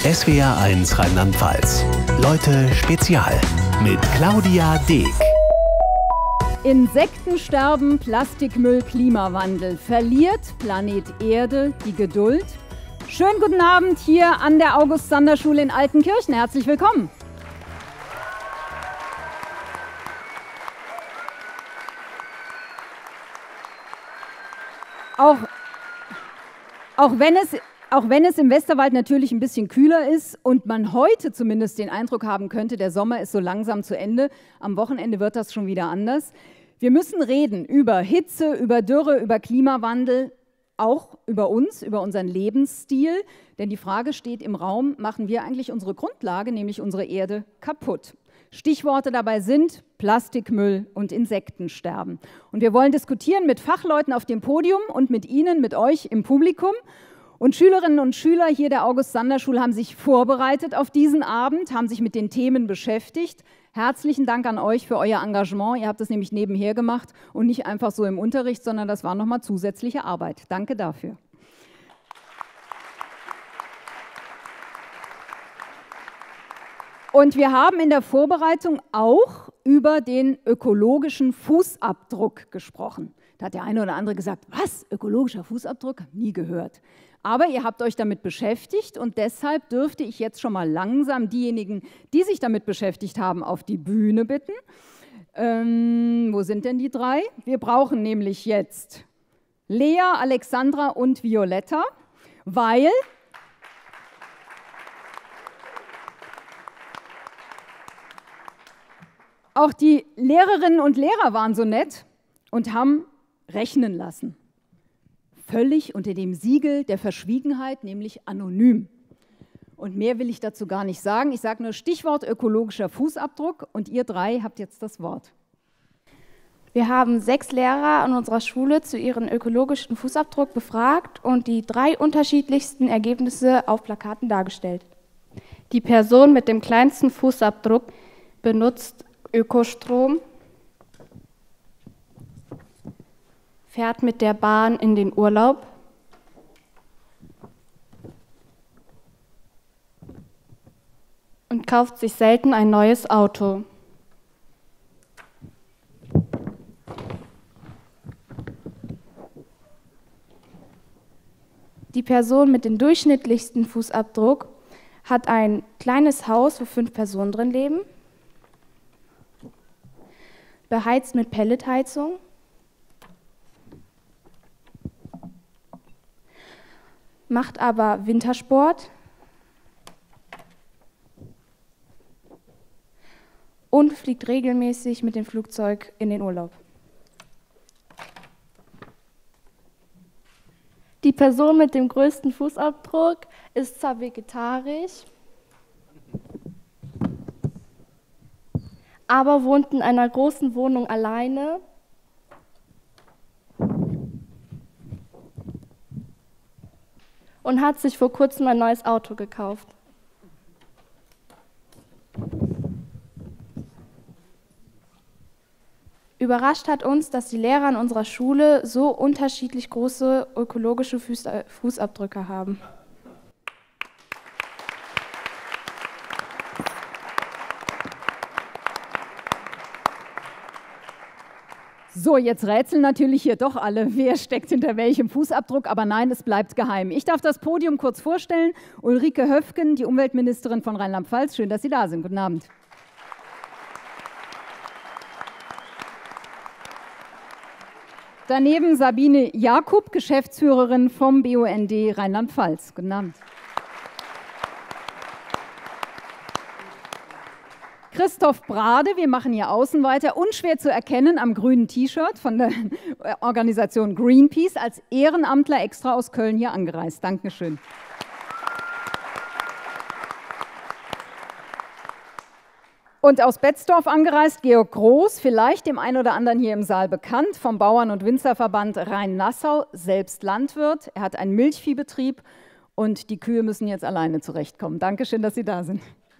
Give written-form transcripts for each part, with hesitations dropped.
SWR1 Rheinland-Pfalz. Leute Spezial mit Claudia Deek. Insektensterben, Plastikmüll, Klimawandel. Verliert Planet Erde die Geduld? Schönen guten Abend hier an der August-Sander-Schule in Altenkirchen. Herzlich willkommen. Auch wenn es im Westerwald natürlich ein bisschen kühler ist und man heute zumindest den Eindruck haben könnte, der Sommer ist so langsam zu Ende, am Wochenende wird das schon wieder anders. Wir müssen reden über Hitze, über Dürre, über Klimawandel, auch über uns, über unseren Lebensstil. Denn die Frage steht im Raum, machen wir eigentlich unsere Grundlage, nämlich unsere Erde, kaputt? Stichworte dabei sind Plastikmüll und Insektensterben. Und wir wollen diskutieren mit Fachleuten auf dem Podium und mit Ihnen, mit euch im Publikum. Und Schülerinnen und Schüler hier der August-Sander-Schule haben sich vorbereitet auf diesen Abend, haben sich mit den Themen beschäftigt. Herzlichen Dank an euch für euer Engagement. Ihr habt es nämlich nebenher gemacht und nicht einfach so im Unterricht, sondern das war nochmal zusätzliche Arbeit. Danke dafür. Und wir haben in der Vorbereitung auch über den ökologischen Fußabdruck gesprochen. Da hat der eine oder andere gesagt, was, ökologischer Fußabdruck? Nie gehört. Aber ihr habt euch damit beschäftigt und deshalb dürfte ich jetzt schon mal langsam diejenigen, die sich damit beschäftigt haben, auf die Bühne bitten. Wo sind denn die drei? Wir brauchen nämlich jetzt Lea, Alexandra und Violetta, weil auch die Lehrerinnen und Lehrer waren so nett und haben rechnen lassen. Völlig unter dem Siegel der Verschwiegenheit, nämlich anonym. Und mehr will ich dazu gar nicht sagen. Ich sage nur Stichwort ökologischer Fußabdruck und ihr drei habt jetzt das Wort. Wir haben 6 Lehrer an unserer Schule zu ihrem ökologischen Fußabdruck befragt und die 3 unterschiedlichsten Ergebnisse auf Plakaten dargestellt. Die Person mit dem kleinsten Fußabdruck benutzt Ökostrom, fährt mit der Bahn in den Urlaub, und kauft sich selten ein neues Auto. Die Person mit dem durchschnittlichsten Fußabdruck hat ein kleines Haus, wo 5 Personen drin leben, beheizt mit Pelletheizung, macht aber Wintersport und fliegt regelmäßig mit dem Flugzeug in den Urlaub. Die Person mit dem größten Fußabdruck ist zwar vegetarisch, aber wohnt in einer großen Wohnung alleine und hat sich vor kurzem ein neues Auto gekauft. Überrascht hat uns, dass die Lehrer an unserer Schule so unterschiedlich große ökologische Fußabdrücke haben. So, jetzt rätseln natürlich hier doch alle, wer steckt hinter welchem Fußabdruck, aber nein, es bleibt geheim. Ich darf das Podium kurz vorstellen. Ulrike Höfgen, die Umweltministerin von Rheinland-Pfalz. Schön, dass Sie da sind. Guten Abend. Daneben Sabine Jakub, Geschäftsführerin vom BUND Rheinland-Pfalz. Guten Abend. Christoph Brade, wir machen hier außen weiter, unschwer zu erkennen am grünen T-Shirt von der Organisation Greenpeace, als Ehrenamtler extra aus Köln hier angereist. Dankeschön. Und aus Betzdorf angereist, Georg Groß, vielleicht dem einen oder anderen hier im Saal bekannt, vom Bauern- und Winzerverband Rhein-Nassau, selbst Landwirt. Er hat einen Milchviehbetrieb und die Kühe müssen jetzt alleine zurechtkommen. Dankeschön, dass Sie da sind.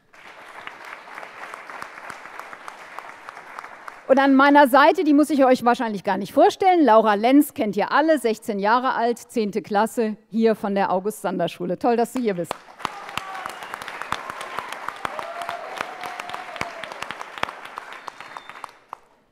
Und an meiner Seite, die muss ich euch wahrscheinlich gar nicht vorstellen, Laura Lenz kennt ihr alle, 16 Jahre alt, 10. Klasse, hier von der August-Sander-Schule. Toll, dass du hier bist.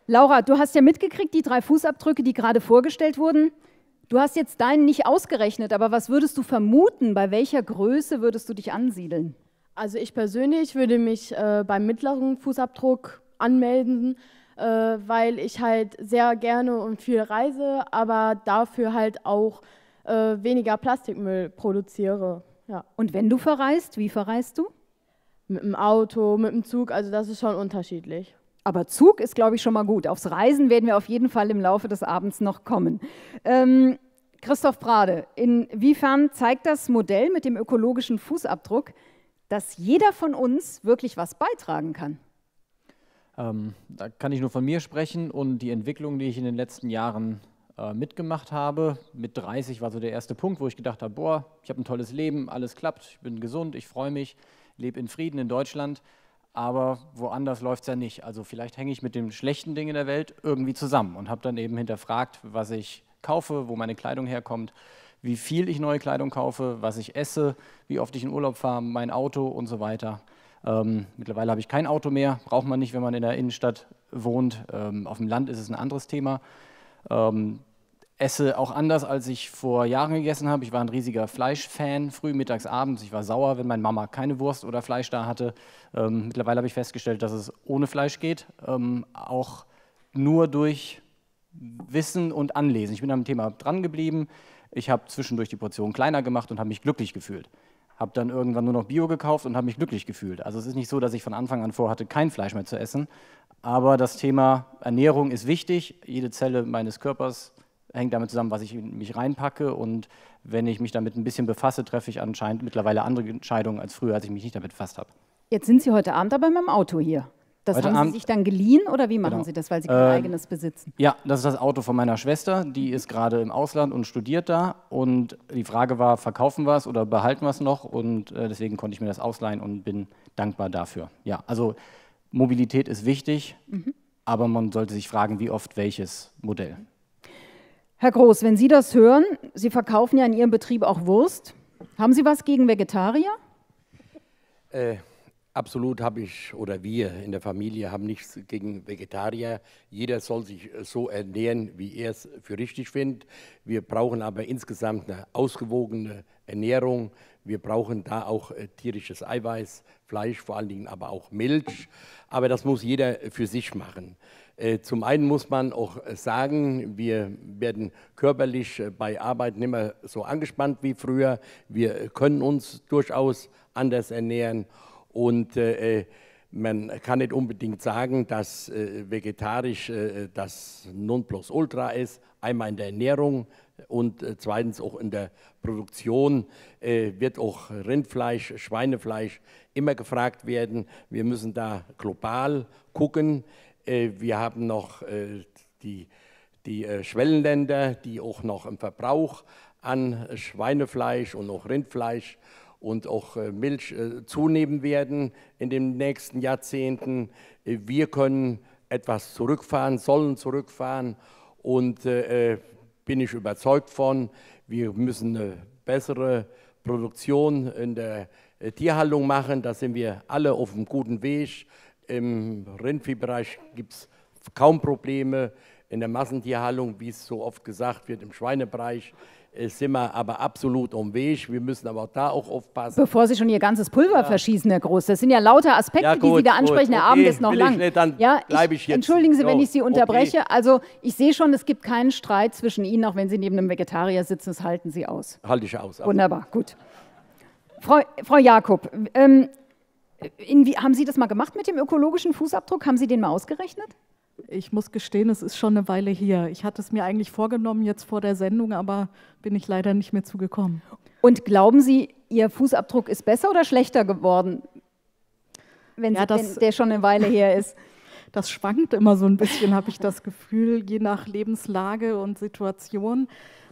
Laura, du hast ja mitgekriegt, die 3 Fußabdrücke, die gerade vorgestellt wurden. Du hast jetzt deinen nicht ausgerechnet, aber was würdest du vermuten? Bei welcher Größe würdest du dich ansiedeln? Also ich persönlich würde mich beim mittleren Fußabdruck anmelden, weil ich halt sehr gerne und viel reise, aber dafür halt auch weniger Plastikmüll produziere. Ja. Und wenn du verreist, wie verreist du? Mit dem Auto, mit dem Zug, also das ist schon unterschiedlich. Aber Zug ist, glaube ich, schon mal gut. Aufs Reisen werden wir auf jeden Fall im Laufe des Abends noch kommen. Christoph Brade, inwiefern zeigt das Modell mit dem ökologischen Fußabdruck, dass jeder von uns wirklich was beitragen kann? Da kann ich nur von mir sprechen und die Entwicklung, die ich in den letzten Jahren mitgemacht habe. Mit 30 war so der erste Punkt, wo ich gedacht habe, boah, ich habe ein tolles Leben, alles klappt, ich bin gesund, ich freue mich, lebe in Frieden in Deutschland. Aber woanders läuft es ja nicht. Also vielleicht hänge ich mit den schlechten Dingen der Welt irgendwie zusammen und habe dann eben hinterfragt, was ich kaufe, wo meine Kleidung herkommt, wie viel ich neue Kleidung kaufe, was ich esse, wie oft ich in Urlaub fahre, mein Auto und so weiter. Mittlerweile habe ich kein Auto mehr, braucht man nicht, wenn man in der Innenstadt wohnt. Auf dem Land ist es ein anderes Thema. Esse auch anders, als ich vor Jahren gegessen habe. Ich war ein riesiger Fleischfan, früh, mittags, abends. Ich war sauer, wenn meine Mama keine Wurst oder Fleisch da hatte. Mittlerweile habe ich festgestellt, dass es ohne Fleisch geht, auch nur durch Wissen und Anlesen. Ich bin am Thema dran geblieben. Ich habe zwischendurch die Portion kleiner gemacht und habe mich glücklich gefühlt. Habe dann irgendwann nur noch Bio gekauft und habe mich glücklich gefühlt. Also es ist nicht so, dass ich von Anfang an vorhatte, kein Fleisch mehr zu essen. Aber das Thema Ernährung ist wichtig. Jede Zelle meines Körpers hängt damit zusammen, was ich in mich reinpacke. Und wenn ich mich damit ein bisschen befasse, treffe ich anscheinend mittlerweile andere Entscheidungen als früher, als ich mich nicht damit befasst habe. Jetzt sind Sie heute Abend aber mit dem Auto hier. Das Heute haben Abend, Sie sich dann geliehen oder wie machen genau. Sie das, weil Sie kein eigenes besitzen? Ja, das ist das Auto von meiner Schwester. Die ist gerade im Ausland und studiert da. Und die Frage war, verkaufen wir es oder behalten wir es noch? Und deswegen konnte ich mir das ausleihen und bin dankbar dafür. Ja, also Mobilität ist wichtig, aber man sollte sich fragen, wie oft welches Modell. Herr Groß, wenn Sie das hören, Sie verkaufen ja in Ihrem Betrieb auch Wurst. Haben Sie was gegen Vegetarier? Absolut habe ich, oder wir in der Familie haben nichts gegen Vegetarier. Jeder soll sich so ernähren, wie er es für richtig findet. Wir brauchen aber insgesamt eine ausgewogene Ernährung. Wir brauchen da auch tierisches Eiweiß, Fleisch vor allen Dingen, aber auch Milch. Aber das muss jeder für sich machen. Zum einen muss man auch sagen, wir werden körperlich bei Arbeit nicht mehr so angespannt wie früher. Wir können uns durchaus anders ernähren. Und man kann nicht unbedingt sagen, dass vegetarisch das Nonplusultra ist, einmal in der Ernährung und zweitens auch in der Produktion wird auch Rindfleisch, Schweinefleisch immer gefragt werden. Wir müssen da global gucken. Wir haben noch die Schwellenländer, die auch noch im Verbrauch an Schweinefleisch und auch Rindfleisch und auch Milch zunehmen werden in den nächsten Jahrzehnten. Wir können etwas zurückfahren, sollen zurückfahren und bin ich überzeugt von, wir müssen eine bessere Produktion in der Tierhaltung machen. Da sind wir alle auf einem guten Weg. Im Rindviehbereich gibt es kaum Probleme. In der Massentierhaltung, wie es so oft gesagt wird, im Schweinebereich, sind wir aber absolut am Weg. Wir müssen aber da auch aufpassen. Bevor Sie schon Ihr ganzes Pulver verschießen, Herr Groß, das sind ja lauter Aspekte, die Sie da ansprechen. Der Abend ist noch lang. Entschuldigen Sie, wenn ich Sie unterbreche. Okay. Also ich sehe schon, es gibt keinen Streit zwischen Ihnen, auch wenn Sie neben einem Vegetarier sitzen. Das halten Sie aus. Halte ich aus. Wunderbar, gut. Frau Jakob, haben Sie das mal gemacht mit dem ökologischen Fußabdruck? Haben Sie den mal ausgerechnet? Ich muss gestehen, es ist schon eine Weile her. Ich hatte es mir eigentlich vorgenommen jetzt vor der Sendung, aber bin ich leider nicht mehr zugekommen. Und glauben Sie, Ihr Fußabdruck ist besser oder schlechter geworden, wenn der schon eine Weile her ist? Das schwankt immer so ein bisschen, habe ich das Gefühl, je nach Lebenslage und Situation.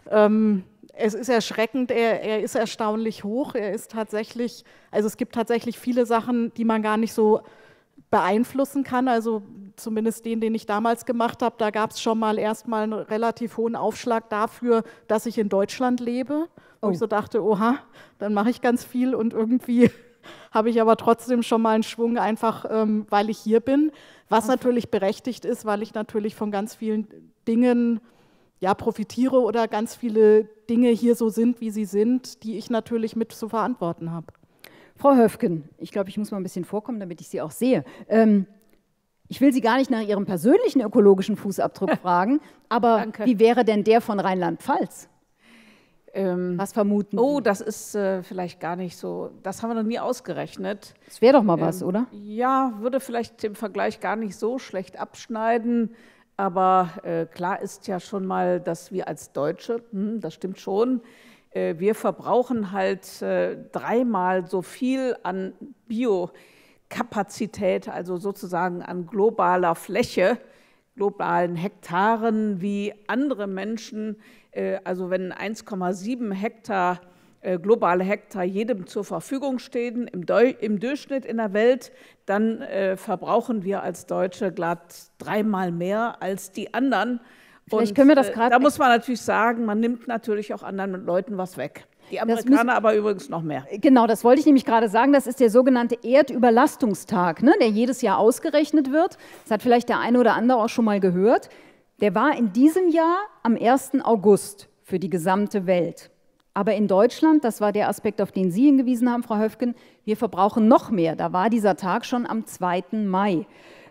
Es ist erschreckend, er ist erstaunlich hoch. Er ist tatsächlich, also es gibt tatsächlich viele Sachen, die man gar nicht so beeinflussen kann, also zumindest den ich damals gemacht habe, da gab es schon mal erstmal einen relativ hohen Aufschlag dafür, dass ich in Deutschland lebe, wo ich so dachte, oha, dann mache ich ganz viel und irgendwie habe ich aber trotzdem schon mal einen Schwung, einfach weil ich hier bin, was natürlich berechtigt ist, weil ich natürlich von ganz vielen Dingen ja, profitiere oder ganz viele Dinge hier so sind, wie sie sind, die ich natürlich mit zu verantworten habe. Frau Höfgen, ich glaube, ich muss mal ein bisschen vorkommen, damit ich Sie auch sehe. Ich will Sie gar nicht nach Ihrem persönlichen ökologischen Fußabdruck fragen, aber Danke. Wie wäre denn der von Rheinland-Pfalz? Was vermuten Sie? Oh, das ist vielleicht gar nicht so, das haben wir noch nie ausgerechnet. Das wäre doch mal was, oder? Ja, würde vielleicht im Vergleich gar nicht so schlecht abschneiden, aber klar ist ja schon mal, dass wir als Deutsche, das stimmt schon, wir verbrauchen halt 3-mal so viel an Biokapazität, also sozusagen an globaler Fläche, globalen Hektaren, wie andere Menschen. Also wenn 1,7 Hektar globale Hektar jedem zur Verfügung stehen im Durchschnitt in der Welt, dann verbrauchen wir als Deutsche glatt 3-mal mehr als die anderen. Vielleicht können wir das gerade. Da muss man natürlich sagen, man nimmt natürlich auch anderen Leuten was weg. Die Amerikaner aber übrigens noch mehr. Genau, das wollte ich nämlich gerade sagen. Das ist der sogenannte Erdüberlastungstag, ne, der jedes Jahr ausgerechnet wird. Das hat vielleicht der eine oder andere auch schon mal gehört. Der war in diesem Jahr am 1. August für die gesamte Welt. Aber in Deutschland, das war der Aspekt, auf den Sie hingewiesen haben, Frau Höfgen, wir verbrauchen noch mehr. Da war dieser Tag schon am 2. Mai.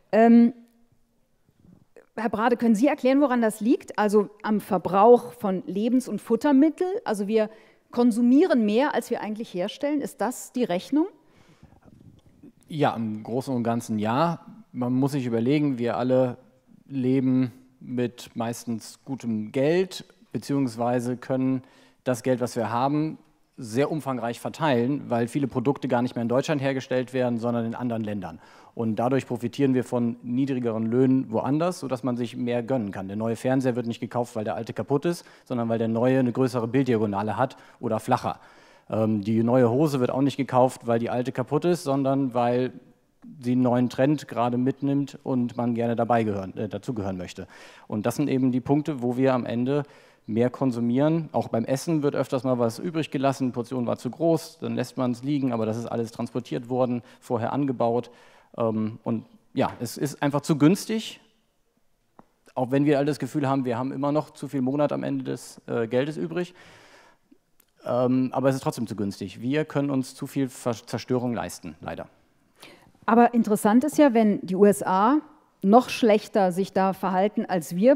Herr Brade, können Sie erklären, woran das liegt? Also am Verbrauch von Lebens- und Futtermitteln? Also wir konsumieren mehr, als wir eigentlich herstellen. Ist das die Rechnung? Ja, im Großen und Ganzen ja. Man muss sich überlegen, wir alle leben mit meistens gutem Geld, beziehungsweise können das Geld, was wir haben, sehr umfangreich verteilen, weil viele Produkte gar nicht mehr in Deutschland hergestellt werden, sondern in anderen Ländern. Und dadurch profitieren wir von niedrigeren Löhnen woanders, sodass man sich mehr gönnen kann. Der neue Fernseher wird nicht gekauft, weil der alte kaputt ist, sondern weil der neue eine größere Bilddiagonale hat oder flacher. Die neue Hose wird auch nicht gekauft, weil die alte kaputt ist, sondern weil sie einen neuen Trend gerade mitnimmt und man gerne dazugehören möchte. Und das sind eben die Punkte, wo wir am Ende mehr konsumieren. Auch beim Essen wird öfters mal was übrig gelassen, die Portion war zu groß, dann lässt man es liegen, aber das ist alles transportiert worden, vorher angebaut. Und ja, es ist einfach zu günstig, auch wenn wir all das Gefühl haben, wir haben immer noch zu viel Monat am Ende des Geldes übrig. Aber es ist trotzdem zu günstig. Wir können uns zu viel Zerstörung leisten, leider. Aber interessant ist ja, wenn die USA noch schlechter sich da verhalten als wir,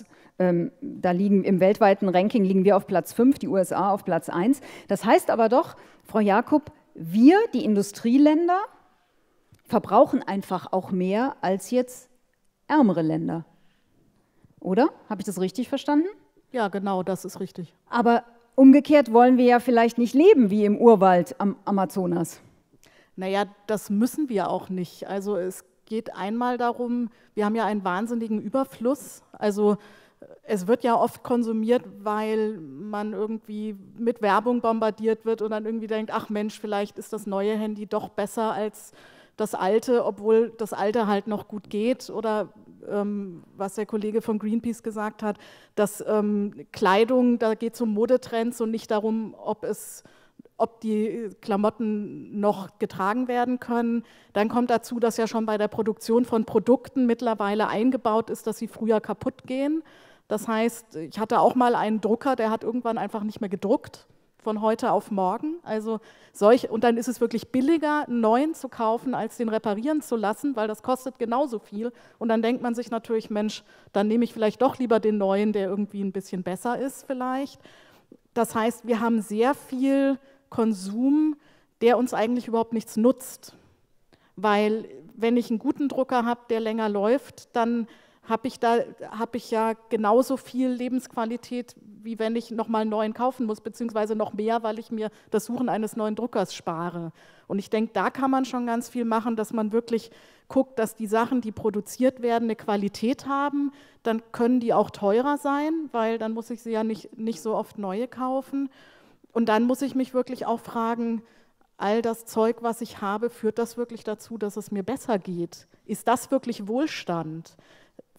da liegen im weltweiten Ranking liegen wir auf Platz 5, die USA auf Platz 1. Das heißt aber doch, Frau Jakob, wir, die Industrieländer, verbrauchen einfach auch mehr als jetzt ärmere Länder. Oder? Habe ich das richtig verstanden? Ja, genau, das ist richtig. Aber umgekehrt wollen wir ja vielleicht nicht leben wie im Urwald am Amazonas. Naja, das müssen wir auch nicht. Also es geht einmal darum, wir haben ja einen wahnsinnigen Überfluss. Also es wird ja oft konsumiert, weil man irgendwie mit Werbung bombardiert wird und dann irgendwie denkt, ach Mensch, vielleicht ist das neue Handy doch besser als das alte, obwohl das alte halt noch gut geht. Oder was der Kollege von Greenpeace gesagt hat, dass Kleidung, da geht es um Modetrends und nicht darum, ob die Klamotten noch getragen werden können. Dann kommt dazu, dass ja schon bei der Produktion von Produkten mittlerweile eingebaut ist, dass sie früher kaputt gehen. Das heißt, ich hatte auch mal einen Drucker, der hat irgendwann einfach nicht mehr gedruckt, von heute auf morgen. Also und dann ist es wirklich billiger, einen neuen zu kaufen, als den reparieren zu lassen, weil das kostet genauso viel. Und dann denkt man sich natürlich, Mensch, dann nehme ich vielleicht doch lieber den neuen, der irgendwie ein bisschen besser ist vielleicht. Das heißt, wir haben sehr viel Konsum, der uns eigentlich überhaupt nichts nutzt. Weil wenn ich einen guten Drucker habe, der länger läuft, dann habe ich ja genauso viel Lebensqualität, wie wenn ich nochmal einen neuen kaufen muss, beziehungsweise noch mehr, weil ich mir das Suchen eines neuen Druckers spare. Und ich denke, da kann man schon ganz viel machen, dass man wirklich guckt, dass die Sachen, die produziert werden, eine Qualität haben. Dann können die auch teurer sein, weil dann muss ich sie ja nicht so oft neue kaufen. Und dann muss ich mich wirklich auch fragen, all das Zeug, was ich habe, führt das wirklich dazu, dass es mir besser geht? Ist das wirklich Wohlstand?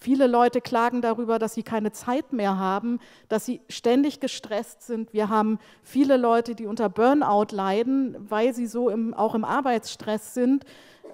Viele Leute klagen darüber, dass sie keine Zeit mehr haben, dass sie ständig gestresst sind. Wir haben viele Leute, die unter Burnout leiden, weil sie so auch im Arbeitsstress sind.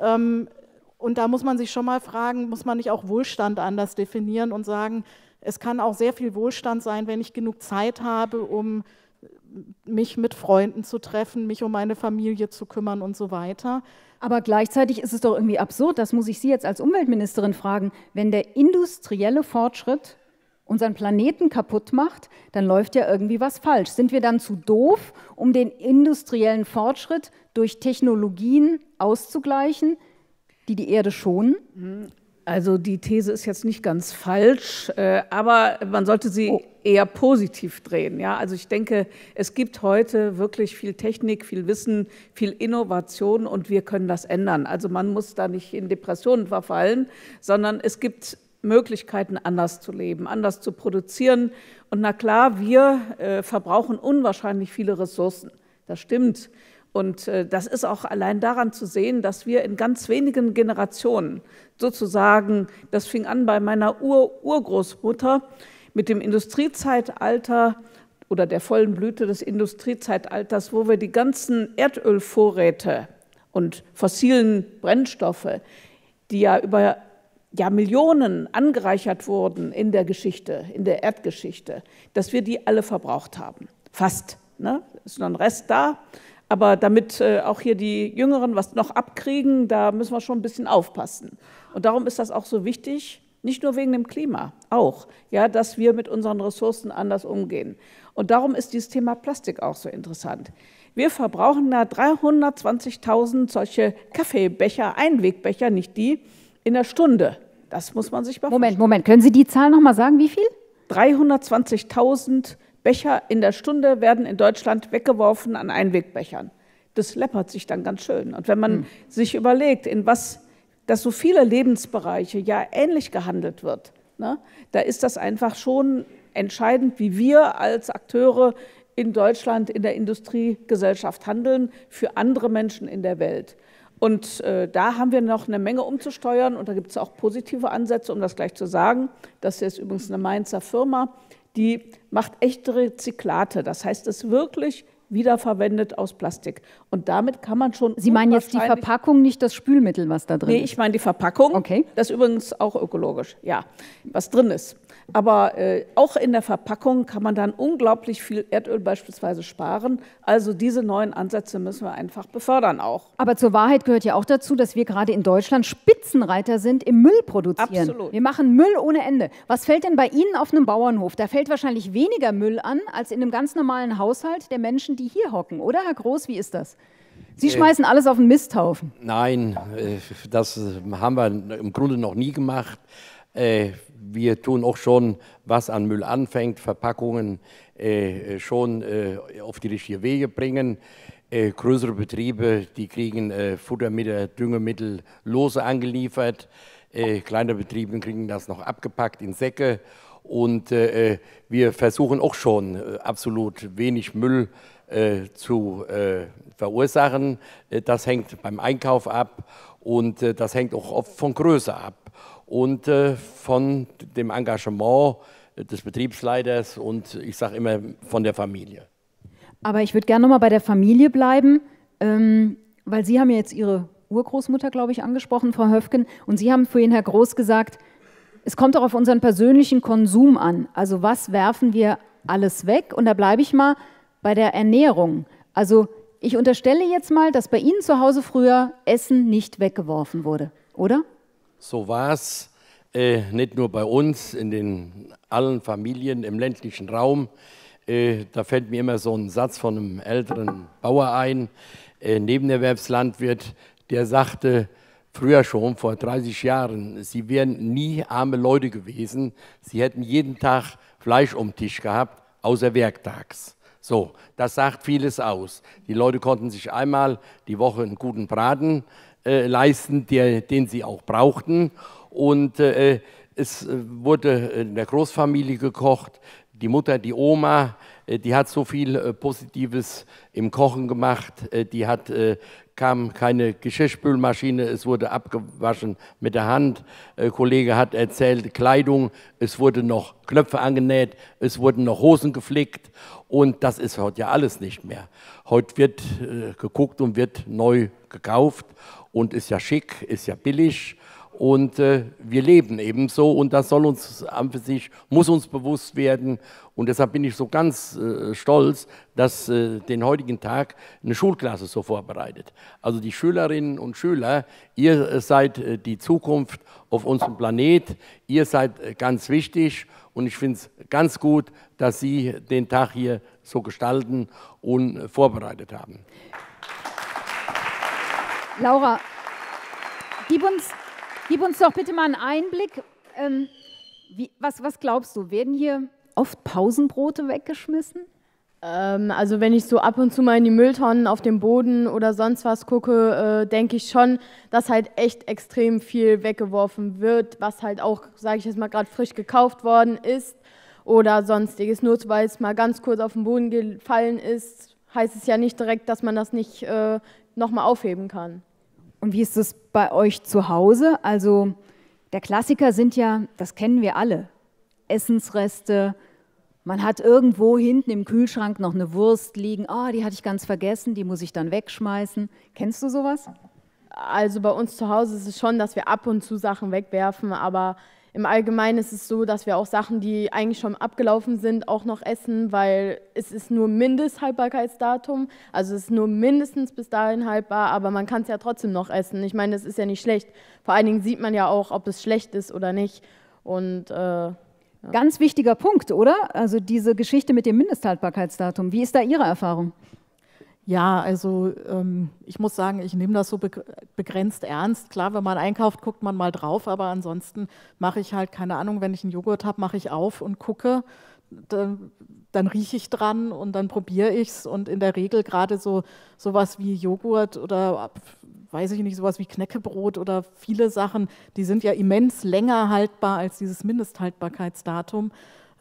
Und da muss man sich schon mal fragen, muss man nicht auch Wohlstand anders definieren und sagen, es kann auch sehr viel Wohlstand sein, wenn ich genug Zeit habe, um mich mit Freunden zu treffen, mich um meine Familie zu kümmern und so weiter. Aber gleichzeitig ist es doch irgendwie absurd, das muss ich Sie jetzt als Umweltministerin fragen, wenn der industrielle Fortschritt unseren Planeten kaputt macht, dann läuft ja irgendwie was falsch. Sind wir dann zu doof, um den industriellen Fortschritt durch Technologien auszugleichen, die die Erde schonen? Also die These ist jetzt nicht ganz falsch, aber man sollte sie eher positiv drehen. Ja? Also ich denke, es gibt heute wirklich viel Technik, viel Wissen, viel Innovation und wir können das ändern. Also man muss da nicht in Depressionen verfallen, sondern es gibt Möglichkeiten, anders zu leben, anders zu produzieren. Und na klar, wir verbrauchen unwahrscheinlich viele Ressourcen. Das stimmt. Und das ist auch allein daran zu sehen, dass wir in ganz wenigen Generationen sozusagen, das fing an bei meiner Urgroßmutter mit dem Industriezeitalter oder der vollen Blüte des Industriezeitalters, wo wir die ganzen Erdölvorräte und fossilen Brennstoffe, die ja über Millionen angereichert wurden in der Geschichte, in der Erdgeschichte, dass wir die alle verbraucht haben. Fast. Ne? Ist noch ein Rest da. Aber damit auch hier die Jüngeren was noch abkriegen, da müssen wir schon ein bisschen aufpassen. Und darum ist das auch so wichtig, nicht nur wegen dem Klima, auch, ja, dass wir mit unseren Ressourcen anders umgehen. Und darum ist dieses Thema Plastik auch so interessant. Wir verbrauchen da 320.000 solche Kaffeebecher, Einwegbecher, nicht die, in der Stunde. Das muss man sich mal vorstellen. Moment, können Sie die Zahl noch mal sagen, wie viel? 320.000 Becher in der Stunde werden in Deutschland weggeworfen an Einwegbechern. Das läppert sich dann ganz schön. Und wenn man sich überlegt, dass so viele Lebensbereiche ja ähnlich gehandelt wird, ne, da ist das einfach schon entscheidend, wie wir als Akteure in Deutschland in der Industriegesellschaft handeln für andere Menschen in der Welt. Und da haben wir noch eine Menge umzusteuern und da gibt es auch positive Ansätze, um das gleich zu sagen. Das ist übrigens eine Mainzer Firma, die macht echte Rezyklate. Das heißt, es wirklich wiederverwendet aus Plastik. Und damit kann man schon... Sie meinen jetzt die Verpackung, nicht das Spülmittel, was da drin ist? Nee, ich meine die Verpackung. Okay. Das ist übrigens auch ökologisch, ja, was drin ist. Aber auch in der Verpackung kann man dann unglaublich viel Erdöl beispielsweise sparen. Also diese neuen Ansätze müssen wir einfach befördern auch. Aber zur Wahrheit gehört ja auch dazu, dass wir gerade in Deutschland Spitzenreiter sind im Müll produzieren. Absolut. Wir machen Müll ohne Ende. Was fällt denn bei Ihnen auf einem Bauernhof? Da fällt wahrscheinlich weniger Müll an, als in einem ganz normalen Haushalt der Menschen, die hier hocken. Oder, Herr Groß, wie ist das? Sie schmeißen alles auf den Misthaufen. Nein, das haben wir im Grunde noch nie gemacht. Wir tun auch schon, was an Müll anfängt, Verpackungen schon auf die richtigen Wege bringen. Größere Betriebe, die kriegen Futtermittel, Düngemittel lose angeliefert. Kleine Betriebe kriegen das noch abgepackt in Säcke. Und wir versuchen auch schon absolut wenig Müll zu verursachen. Das hängt beim Einkauf ab und das hängt auch oft von Größe ab und von dem Engagement des Betriebsleiters und ich sage immer von der Familie. Aber ich würde gerne noch mal bei der Familie bleiben, weil Sie haben ja jetzt Ihre Urgroßmutter, glaube ich, angesprochen, Frau Höfgen, und Sie haben vorhin, Herr Groß, gesagt, es kommt auch auf unseren persönlichen Konsum an. Also was werfen wir alles weg? Und da bleibe ich mal bei der Ernährung. Also ich unterstelle jetzt mal, dass bei Ihnen zu Hause früher Essen nicht weggeworfen wurde, oder? So war es, nicht nur bei uns, in allen Familien im ländlichen Raum. Da fällt mir immer so ein Satz von einem älteren Bauer ein, Nebenerwerbslandwirt, der sagte früher schon, vor 30 Jahren, sie wären nie arme Leute gewesen, sie hätten jeden Tag Fleisch um den Tisch gehabt, außer werktags. So, das sagt vieles aus. Die Leute konnten sich einmal die Woche einen guten Braten leisten, den sie auch brauchten. Und es wurde in der Großfamilie gekocht. Die Mutter, die Oma, die hat so viel Positives im Kochen gemacht. Die hat kam keine Geschirrspülmaschine, es wurde abgewaschen mit der Hand. Kollege hat erzählt, Kleidung, es wurden noch Knöpfe angenäht, es wurden noch Hosen geflickt und das ist heute ja alles nicht mehr. Heute wird geguckt und wird neu gekauft und ist ja schick, ist ja billig. Und wir leben ebenso und das soll uns an für sich, muss uns bewusst werden. Und deshalb bin ich so ganz stolz, dass den heutigen Tag eine Schulklasse so vorbereitet. Also die Schülerinnen und Schüler, ihr seid die Zukunft auf unserem Planet, ihr seid ganz wichtig und ich finde es ganz gut, dass Sie den Tag hier so gestalten und vorbereitet haben. Laura, gib uns doch bitte mal einen Einblick. Was glaubst du, werden hier oft Pausenbrote weggeschmissen? Also wenn ich so ab und zu mal in die Mülltonnen auf dem Boden oder sonst was gucke, denke ich schon, dass halt echt extrem viel weggeworfen wird, was halt auch, sage ich jetzt mal, gerade frisch gekauft worden ist oder sonstiges. Nur weil es mal ganz kurz auf den Boden gefallen ist, heißt es ja nicht direkt, dass man das nicht nochmal aufheben kann. Und wie ist es bei euch zu Hause? Also der Klassiker sind ja, das kennen wir alle, Essensreste. Man hat irgendwo hinten im Kühlschrank noch eine Wurst liegen. Oh, die hatte ich ganz vergessen, die muss ich dann wegschmeißen. Kennst du sowas? Also bei uns zu Hause ist es schon, dass wir ab und zu Sachen wegwerfen, aber im Allgemeinen ist es so, dass wir auch Sachen, die eigentlich schon abgelaufen sind, auch noch essen, weil es ist nur Mindesthaltbarkeitsdatum, also es ist nur mindestens bis dahin haltbar, aber man kann es ja trotzdem noch essen. Ich meine, das ist ja nicht schlecht. Vor allen Dingen sieht man ja auch, ob es schlecht ist oder nicht. Und ja. Ganz wichtiger Punkt, oder? Also diese Geschichte mit dem Mindesthaltbarkeitsdatum. Wie ist da Ihre Erfahrung? Ja, also ich muss sagen, ich nehme das so begrenzt ernst. Klar, wenn man einkauft, guckt man mal drauf, aber ansonsten mache ich halt, keine Ahnung, wenn ich einen Joghurt habe, mache ich auf und gucke, dann rieche ich dran und dann probiere ich es und in der Regel gerade sowas wie Joghurt oder, weiß ich nicht, sowas wie Knäckebrot oder viele Sachen, die sind ja immens länger haltbar als dieses Mindesthaltbarkeitsdatum.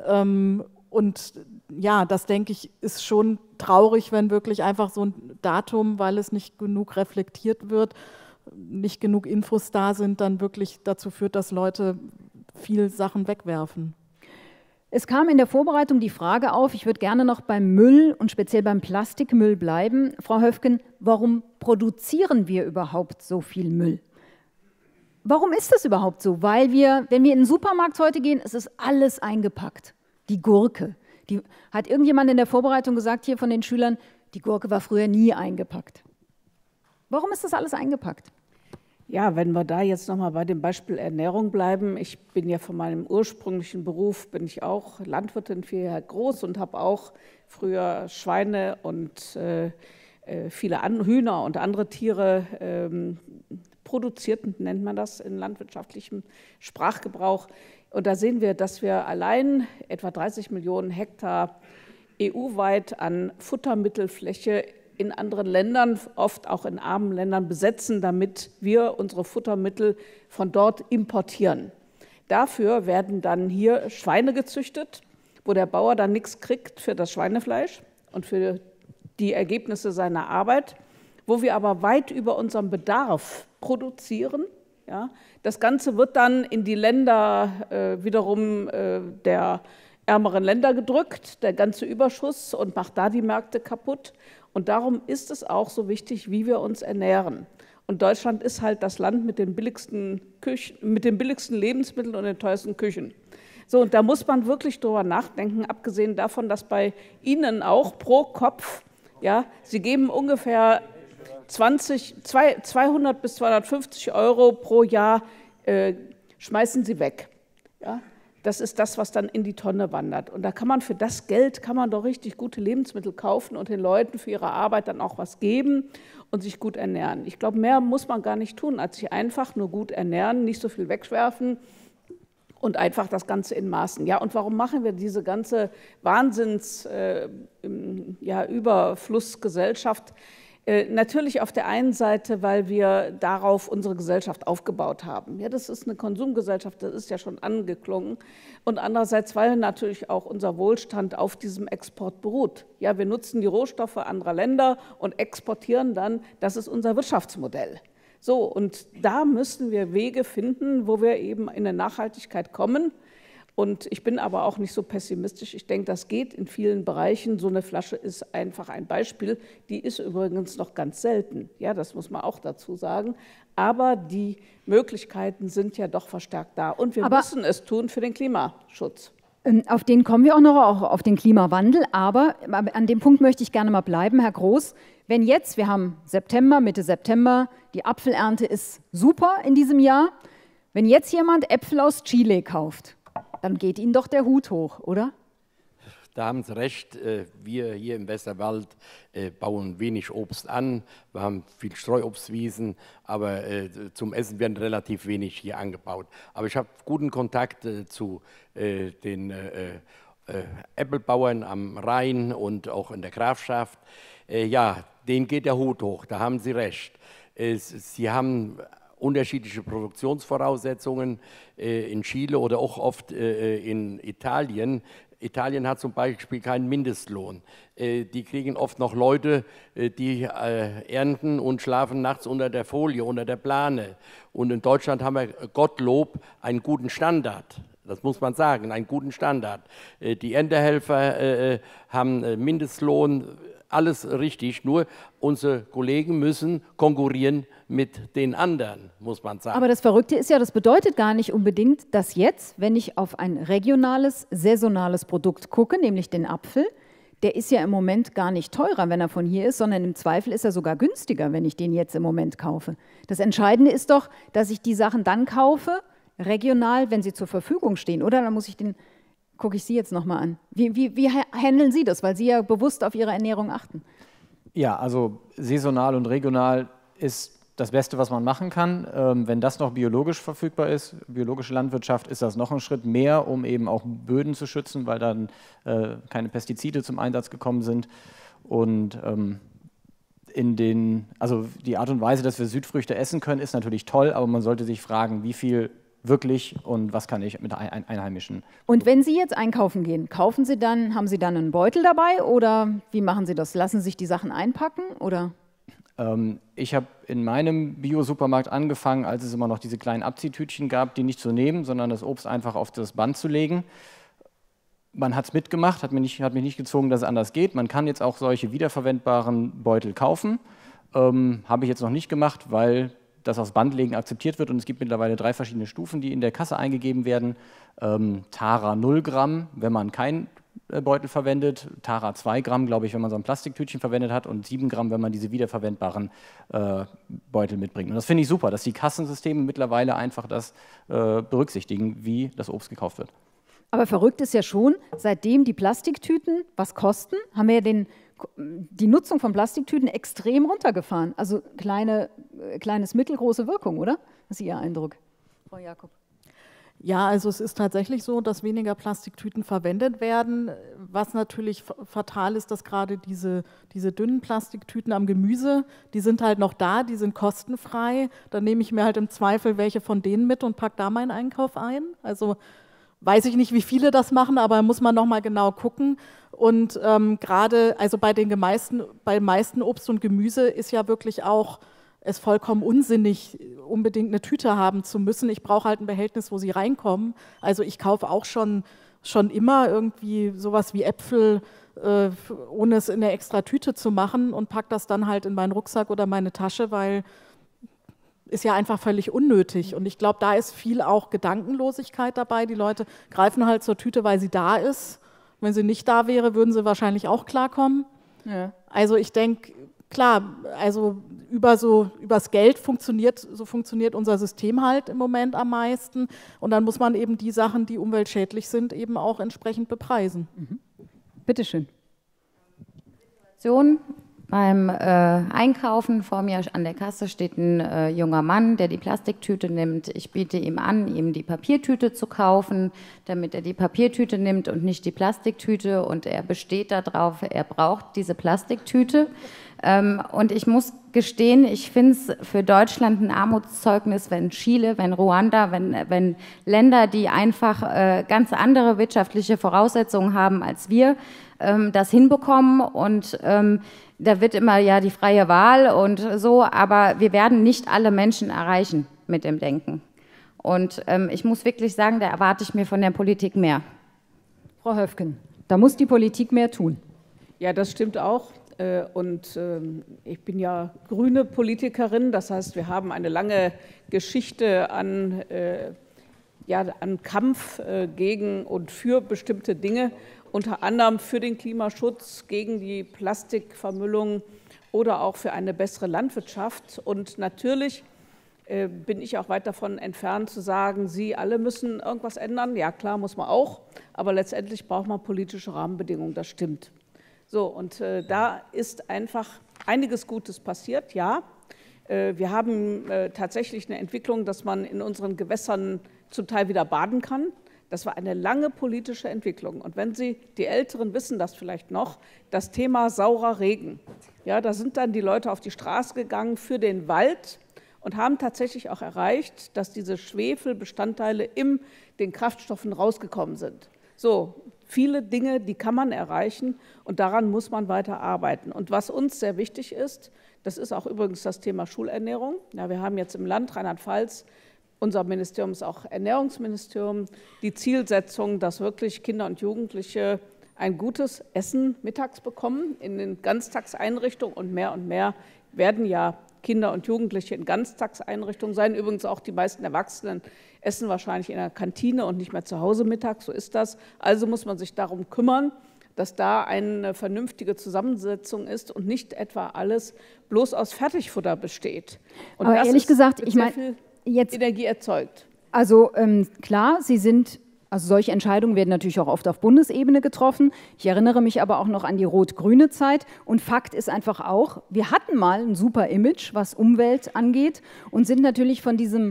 Und ja, das denke ich, ist schon traurig, wenn wirklich einfach so ein Datum, weil es nicht genug reflektiert wird, nicht genug Infos da sind, dann wirklich dazu führt, dass Leute viel Sachen wegwerfen. Es kam in der Vorbereitung die Frage auf, ich würde gerne noch beim Müll und speziell beim Plastikmüll bleiben. Frau Höfgen, warum produzieren wir überhaupt so viel Müll? Warum ist das überhaupt so? Weil wenn wir in den Supermarkt heute gehen, es ist alles eingepackt. Die Gurke. Hat irgendjemand in der Vorbereitung gesagt hier von den Schülern, die Gurke war früher nie eingepackt. Warum ist das alles eingepackt? Ja, wenn wir da jetzt nochmal bei dem Beispiel Ernährung bleiben. Ich bin ja von meinem ursprünglichen Beruf, bin ich auch Landwirtin 4 Jahre groß und habe auch früher Schweine und viele Hühner und andere Tiere produziert, nennt man das in landwirtschaftlichem Sprachgebrauch. Und da sehen wir, dass wir allein etwa 30 Millionen Hektar EU-weit an Futtermittelfläche in anderen Ländern, oft auch in armen Ländern, besetzen, damit wir unsere Futtermittel von dort importieren. Dafür werden dann hier Schweine gezüchtet, wo der Bauer dann nichts kriegt für das Schweinefleisch und für die Ergebnisse seiner Arbeit, wo wir aber weit über unseren Bedarf produzieren. Ja, das Ganze wird dann in die Länder wiederum der ärmeren Länder gedrückt, der ganze Überschuss, und macht da die Märkte kaputt. Und darum ist es auch so wichtig, wie wir uns ernähren. Und Deutschland ist halt das Land mit den billigsten Lebensmitteln und den teuersten Küchen. So, und da muss man wirklich drüber nachdenken, abgesehen davon, dass bei Ihnen auch pro Kopf, ja, Sie geben ungefähr 200 bis 250 € pro Jahr schmeißen Sie weg. Ja? Das ist das, was dann in die Tonne wandert. Und da kann man für das Geld doch richtig gute Lebensmittel kaufen und den Leuten für ihre Arbeit dann auch was geben und sich gut ernähren. Ich glaube, mehr muss man gar nicht tun, als sich einfach nur gut ernähren, nicht so viel wegwerfen und einfach das Ganze in Maßen. Ja, und warum machen wir diese ganze Überflussgesellschaft? Natürlich auf der einen Seite, weil wir darauf unsere Gesellschaft aufgebaut haben. Ja, das ist eine Konsumgesellschaft, das ist ja schon angeklungen. Und andererseits, weil natürlich auch unser Wohlstand auf diesem Export beruht. Ja, wir nutzen die Rohstoffe anderer Länder und exportieren dann. Das ist unser Wirtschaftsmodell. So, und da müssen wir Wege finden, wo wir eben in eine Nachhaltigkeit kommen. Und ich bin aber auch nicht so pessimistisch. Ich denke, das geht in vielen Bereichen. So eine Flasche ist einfach ein Beispiel. Die ist übrigens noch ganz selten. Ja, das muss man auch dazu sagen. Aber die Möglichkeiten sind ja doch verstärkt da. Und wir müssen es tun für den Klimaschutz. Auf den kommen wir auch noch, auch auf den Klimawandel. Aber an dem Punkt möchte ich gerne mal bleiben, Herr Groß. Wenn jetzt, wir haben September, Mitte September, die Apfelernte ist super in diesem Jahr. Wenn jetzt jemand Äpfel aus Chile kauft, dann geht Ihnen doch der Hut hoch, oder? Da haben Sie recht. Wir hier im Westerwald bauen wenig Obst an. Wir haben viel Streuobstwiesen, aber zum Essen werden relativ wenig hier angebaut. Aber ich habe guten Kontakt zu den Äpfelbauern am Rhein und auch in der Grafschaft. Ja, denen geht der Hut hoch, da haben Sie recht. Sie haben unterschiedliche Produktionsvoraussetzungen in Chile oder auch oft in Italien. Italien hat zum Beispiel keinen Mindestlohn. Die kriegen oft noch Leute, die ernten und schlafen nachts unter der Folie, unter der Plane. Und in Deutschland haben wir, Gottlob, einen guten Standard. Das muss man sagen, einen guten Standard. Die Erntehelfer haben Mindestlohn, alles richtig, nur unsere Kollegen müssen konkurrieren mit den anderen, muss man sagen. Aber das Verrückte ist ja, das bedeutet gar nicht unbedingt, dass jetzt, wenn ich auf ein regionales, saisonales Produkt gucke, nämlich den Apfel, der ist ja im Moment gar nicht teurer, wenn er von hier ist, sondern im Zweifel ist er sogar günstiger, wenn ich den jetzt im Moment kaufe. Das Entscheidende ist doch, dass ich die Sachen dann kaufe, regional, wenn sie zur Verfügung stehen, oder? Dann muss ich den... Gucke ich Sie jetzt nochmal an. Wie handeln Sie das? Weil Sie ja bewusst auf Ihre Ernährung achten. Ja, also saisonal und regional ist das Beste, was man machen kann. Wenn das noch biologisch verfügbar ist, biologische Landwirtschaft, ist das noch ein Schritt mehr, um eben auch Böden zu schützen, weil dann keine Pestizide zum Einsatz gekommen sind. Und also die Art und Weise, dass wir Südfrüchte essen können, ist natürlich toll, aber man sollte sich fragen, wie viel wirklich und was kann ich mit einheimischen. Und wenn Sie jetzt einkaufen gehen, haben Sie dann einen Beutel dabei oder wie machen Sie das? Lassen Sie sich die Sachen einpacken oder? Ich habe in meinem Bio-Supermarkt angefangen, als es immer noch diese kleinen Abziehtütchen gab, die nicht zu nehmen, sondern das Obst einfach auf das Band zu legen. Man hat es mitgemacht, hat mich nicht gezwungen, dass es anders geht. Man kann jetzt auch solche wiederverwendbaren Beutel kaufen. Habe ich jetzt noch nicht gemacht, weil das aufs Band legen akzeptiert wird und es gibt mittlerweile 3 verschiedene Stufen, die in der Kasse eingegeben werden. Tara 0 Gramm, wenn man keinen Beutel verwendet, Tara 2 Gramm, glaube ich, wenn man so ein Plastiktütchen verwendet hat und 7 Gramm, wenn man diese wiederverwendbaren Beutel mitbringt. Und das finde ich super, dass die Kassensysteme mittlerweile einfach das berücksichtigen, wie das Obst gekauft wird. Aber verrückt ist ja schon, seitdem die Plastiktüten was kosten, haben wir ja die Nutzung von Plastiktüten extrem runtergefahren. Also kleines, mittelgroße Wirkung, oder? Das ist Ihr Eindruck, Frau Jakob? Ja, also es ist tatsächlich so, dass weniger Plastiktüten verwendet werden. Was natürlich fatal ist, dass gerade diese dünnen Plastiktüten am Gemüse, die sind halt noch da, die sind kostenfrei. Dann nehme ich mir halt im Zweifel welche von denen mit und packe da meinen Einkauf ein. Also weiß ich nicht, wie viele das machen, aber muss man noch mal genau gucken. Und gerade also bei meisten Obst und Gemüse ist ja wirklich auch es vollkommen unsinnig, unbedingt eine Tüte haben zu müssen. Ich brauche halt ein Behältnis, wo sie reinkommen. Also ich kaufe auch schon immer irgendwie sowas wie Äpfel, ohne es in eine extra Tüte zu machen und packe das dann halt in meinen Rucksack oder meine Tasche, weil ist ja einfach völlig unnötig. Und ich glaube, da ist viel auch Gedankenlosigkeit dabei. Die Leute greifen halt zur Tüte, weil sie da ist. Wenn sie nicht da wäre, würden sie wahrscheinlich auch klarkommen. Ja. Also ich denke, klar, also übers Geld funktioniert unser System halt im Moment am meisten. Und dann muss man eben die Sachen, die umweltschädlich sind, eben auch entsprechend bepreisen. Mhm. Bitte schön. Beim Einkaufen vor mir an der Kasse steht ein junger Mann, der die Plastiktüte nimmt. Ich biete ihm an, ihm die Papiertüte zu kaufen, damit er die Papiertüte nimmt und nicht die Plastiktüte. Und er besteht darauf, er braucht diese Plastiktüte. Und ich muss gestehen, ich finde es für Deutschland ein Armutszeugnis, wenn Chile, wenn Ruanda, wenn Länder, die einfach ganz andere wirtschaftliche Voraussetzungen haben als wir, das hinbekommen. Und da wird immer ja die freie Wahl und so, aber wir werden nicht alle Menschen erreichen mit dem Denken. Und ich muss wirklich sagen, da erwarte ich mir von der Politik mehr. Frau Höfgen, da muss die Politik mehr tun. Ja, das stimmt auch. Und ich bin ja grüne Politikerin, das heißt, wir haben eine lange Geschichte an Kampf gegen und für bestimmte Dinge, unter anderem für den Klimaschutz, gegen die Plastikvermüllung oder auch für eine bessere Landwirtschaft. Und natürlich bin ich auch weit davon entfernt zu sagen, Sie alle müssen irgendwas ändern. Ja, klar, muss man auch, aber letztendlich braucht man politische Rahmenbedingungen, das stimmt. So, und da ist einfach einiges Gutes passiert, ja. Wir haben tatsächlich eine Entwicklung, dass man in unseren Gewässern zum Teil wieder baden kann. Das war eine lange politische Entwicklung. Und wenn Sie, die Älteren wissen das vielleicht noch, das Thema saurer Regen. Ja, da sind dann die Leute auf die Straße gegangen für den Wald und haben tatsächlich auch erreicht, dass diese Schwefelbestandteile in den Kraftstoffen rausgekommen sind. So, viele Dinge, die kann man erreichen und daran muss man weiter arbeiten. Und was uns sehr wichtig ist, das ist auch übrigens das Thema Schulernährung. Ja, wir haben jetzt im Land Rheinland-Pfalz, unser Ministerium ist auch Ernährungsministerium, die Zielsetzung, dass wirklich Kinder und Jugendliche ein gutes Essen mittags bekommen in den Ganztagseinrichtungen und mehr werden ja Kinder und Jugendliche in Ganztagseinrichtungen sein. Übrigens auch die meisten Erwachsenen essen wahrscheinlich in der Kantine und nicht mehr zu Hause mittags, so ist das. Also muss man sich darum kümmern, dass da eine vernünftige Zusammensetzung ist und nicht etwa alles bloß aus Fertigfutter besteht. Und aber das ehrlich gesagt, mit ich sehr meine, viel jetzt Energie erzeugt. Also klar, also solche Entscheidungen werden natürlich auch oft auf Bundesebene getroffen. Ich erinnere mich aber auch noch an die rot-grüne Zeit. Und Fakt ist einfach auch, wir hatten mal ein super Image, was Umwelt angeht und sind natürlich von diesem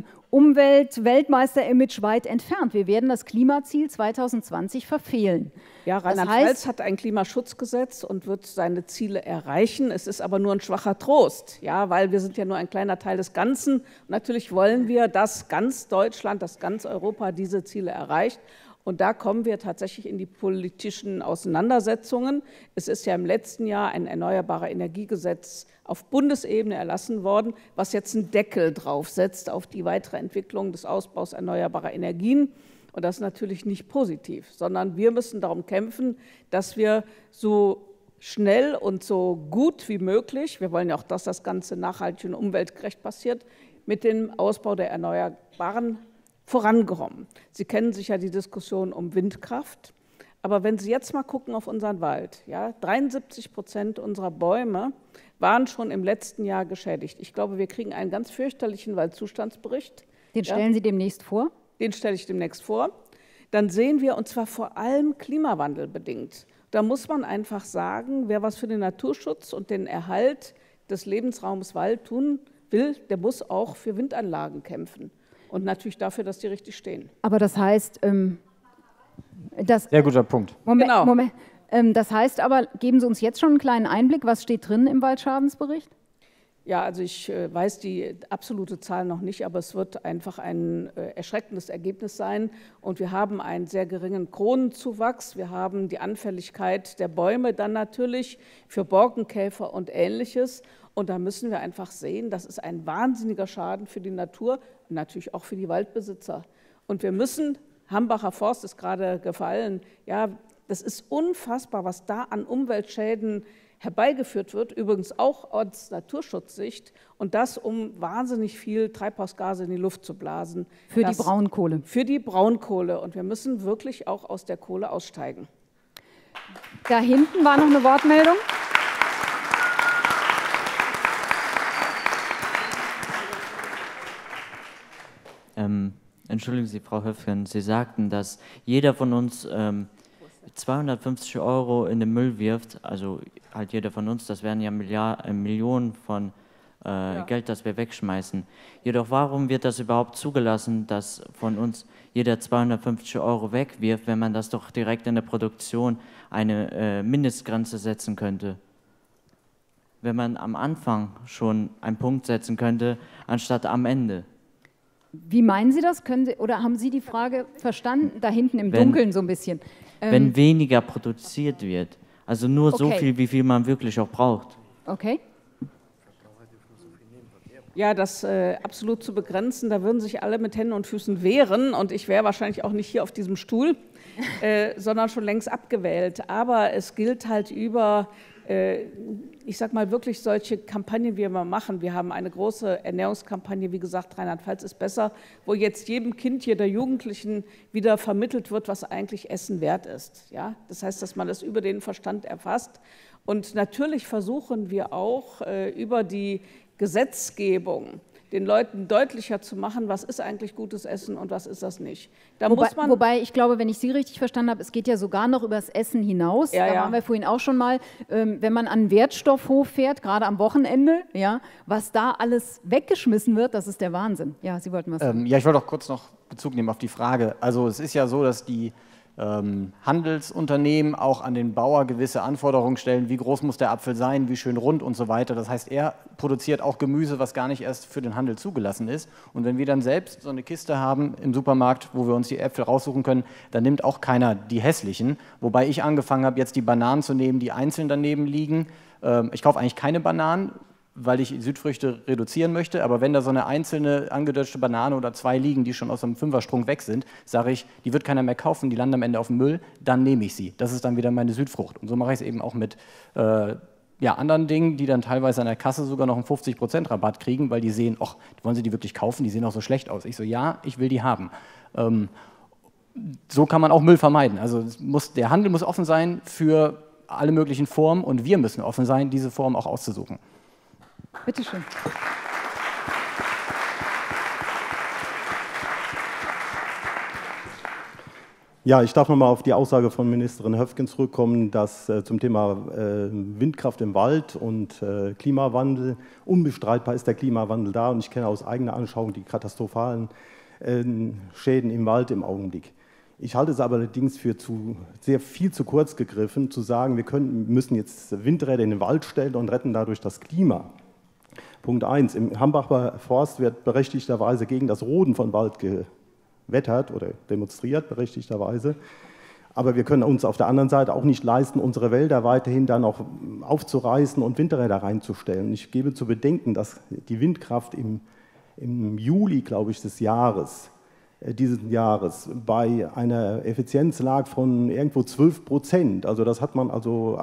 Umwelt-Weltmeister-Image weit entfernt. Wir werden das Klimaziel 2020 verfehlen. Ja, Rheinland-Pfalz hat ein Klimaschutzgesetz und wird seine Ziele erreichen. Es ist aber nur ein schwacher Trost, ja, weil wir sind ja nur ein kleiner Teil des Ganzen. Und natürlich wollen wir, dass ganz Deutschland, dass ganz Europa diese Ziele erreicht. Und da kommen wir tatsächlich in die politischen Auseinandersetzungen. Es ist ja im letzten Jahr ein Erneuerbarer Energiegesetz auf Bundesebene erlassen worden, was jetzt einen Deckel draufsetzt auf die weitere Entwicklung des Ausbaus erneuerbarer Energien. Und das ist natürlich nicht positiv, sondern wir müssen darum kämpfen, dass wir so schnell und so gut wie möglich, wir wollen ja auch, dass das Ganze nachhaltig und umweltgerecht passiert, mit dem Ausbau der Erneuerbaren vorankommen. Sie kennen sicher die Diskussion um Windkraft. Aber wenn Sie jetzt mal gucken auf unseren Wald, ja, 73% unserer Bäume waren schon im letzten Jahr geschädigt. Ich glaube, wir kriegen einen ganz fürchterlichen Waldzustandsbericht. Den stellen Sie demnächst vor? Den stelle ich demnächst vor. Dann sehen wir, und zwar vor allem klimawandelbedingt. Da muss man einfach sagen, wer was für den Naturschutz und den Erhalt des Lebensraums Wald tun will, der muss auch für Windanlagen kämpfen. Und natürlich dafür, dass die richtig stehen. Aber das heißt, sehr guter Punkt. Moment. Das heißt aber, geben Sie uns jetzt schon einen kleinen Einblick, was steht drin im Waldschadensbericht? Ja, also ich weiß die absolute Zahl noch nicht, aber es wird einfach ein erschreckendes Ergebnis sein. Und wir haben einen sehr geringen Kronenzuwachs. Wir haben die Anfälligkeit der Bäume dann natürlich für Borkenkäfer und Ähnliches. Und da müssen wir einfach sehen, das ist ein wahnsinniger Schaden für die Natur und natürlich auch für die Waldbesitzer. Und wir müssen, Hambacher Forst ist gerade gefallen, ja, das ist unfassbar, was da an Umweltschäden herbeigeführt wird, übrigens auch aus Naturschutzsicht, und das, um wahnsinnig viel Treibhausgase in die Luft zu blasen. Für die Braunkohle. Für die Braunkohle. Und wir müssen wirklich auch aus der Kohle aussteigen. Da hinten war noch eine Wortmeldung. Entschuldigen Sie, Frau Höfgen, Sie sagten, dass jeder von uns 250 € in den Müll wirft, also halt jeder von uns, das wären ja Millionen von Geld, das wir wegschmeißen. Jedoch warum wird das überhaupt zugelassen, dass von uns jeder 250 € wegwirft, wenn man das doch direkt in der Produktion eine Mindestgrenze setzen könnte? wenn man am Anfang schon einen Punkt setzen könnte, anstatt am Ende. Wie meinen Sie das? Oder haben Sie die Frage verstanden? Da hinten im Dunkeln so ein bisschen. Wenn weniger produziert wird, also nur so viel, wie viel man wirklich auch braucht. Okay. Ja, das absolut zu begrenzen, da würden sich alle mit Händen und Füßen wehren und ich wäre wahrscheinlich auch nicht hier auf diesem Stuhl, sondern schon längst abgewählt. Aber es gilt halt über, ich sag mal, wirklich solche Kampagnen, wie wir machen. Wir haben eine große Ernährungskampagne, wie gesagt, Rheinland-Pfalz ist besser, wo jetzt jedem Kind, jeder Jugendlichen wieder vermittelt wird, was eigentlich Essen wert ist. Ja? Das heißt, dass man das über den Verstand erfasst. Und natürlich versuchen wir auch über die Gesetzgebung den Leuten deutlicher zu machen, was ist eigentlich gutes Essen und was ist das nicht. Da wobei ich glaube, wenn ich Sie richtig verstanden habe, es geht ja sogar noch über das Essen hinaus. Ja, da waren wir vorhin auch schon mal, wenn man an einen Wertstoffhof fährt, gerade am Wochenende, ja, was da alles weggeschmissen wird, das ist der Wahnsinn. Ja, Sie wollten was sagen. Ja, ich wollte auch kurz noch Bezug nehmen auf die Frage. Also es ist ja so, dass die Handelsunternehmen auch an den Bauer gewisse Anforderungen stellen, wie groß muss der Apfel sein, wie schön rund und so weiter. Das heißt, er produziert auch Gemüse, was gar nicht erst für den Handel zugelassen ist. Und wenn wir dann selbst so eine Kiste haben im Supermarkt, wo wir uns die Äpfel raussuchen können, dann nimmt auch keiner die hässlichen. Wobei ich angefangen habe, jetzt die Bananen zu nehmen, die einzeln daneben liegen. Ich kaufe eigentlich keine Bananen, weil ich Südfrüchte reduzieren möchte, aber wenn da so eine einzelne angedeutschte Banane oder zwei liegen, die schon aus einem Fünfersprung weg sind, sage ich, die wird keiner mehr kaufen, die landen am Ende auf dem Müll, dann nehme ich sie. Das ist dann wieder meine Südfrucht. Und so mache ich es eben auch mit anderen Dingen, die dann teilweise an der Kasse sogar noch einen 50% Rabatt kriegen, weil die sehen, ach, wollen Sie die wirklich kaufen? Die sehen auch so schlecht aus. Ich so, ja, ich will die haben. So kann man auch Müll vermeiden. Also der Handel muss offen sein für alle möglichen Formen und wir müssen offen sein, diese Formen auch auszusuchen. Bitte schön. Ja, ich darf nochmal auf die Aussage von Ministerin Höfgen zurückkommen, dass zum Thema Windkraft im Wald und Klimawandel, unbestreitbar ist der Klimawandel da und ich kenne aus eigener Anschauung die katastrophalen Schäden im Wald im Augenblick. Ich halte es aber allerdings für sehr viel zu kurz gegriffen, zu sagen, wir müssen jetzt Windräder in den Wald stellen und retten dadurch das Klima. Punkt 1. Im Hambacher Forst wird berechtigterweise gegen das Roden von Wald gewettert oder demonstriert, berechtigterweise. Aber wir können uns auf der anderen Seite auch nicht leisten, unsere Wälder weiterhin dann auch aufzureißen und Windräder reinzustellen. Ich gebe zu bedenken, dass die Windkraft im Juli, glaube ich, dieses Jahres bei einer Effizienz lag von irgendwo 12%. Also das hat man also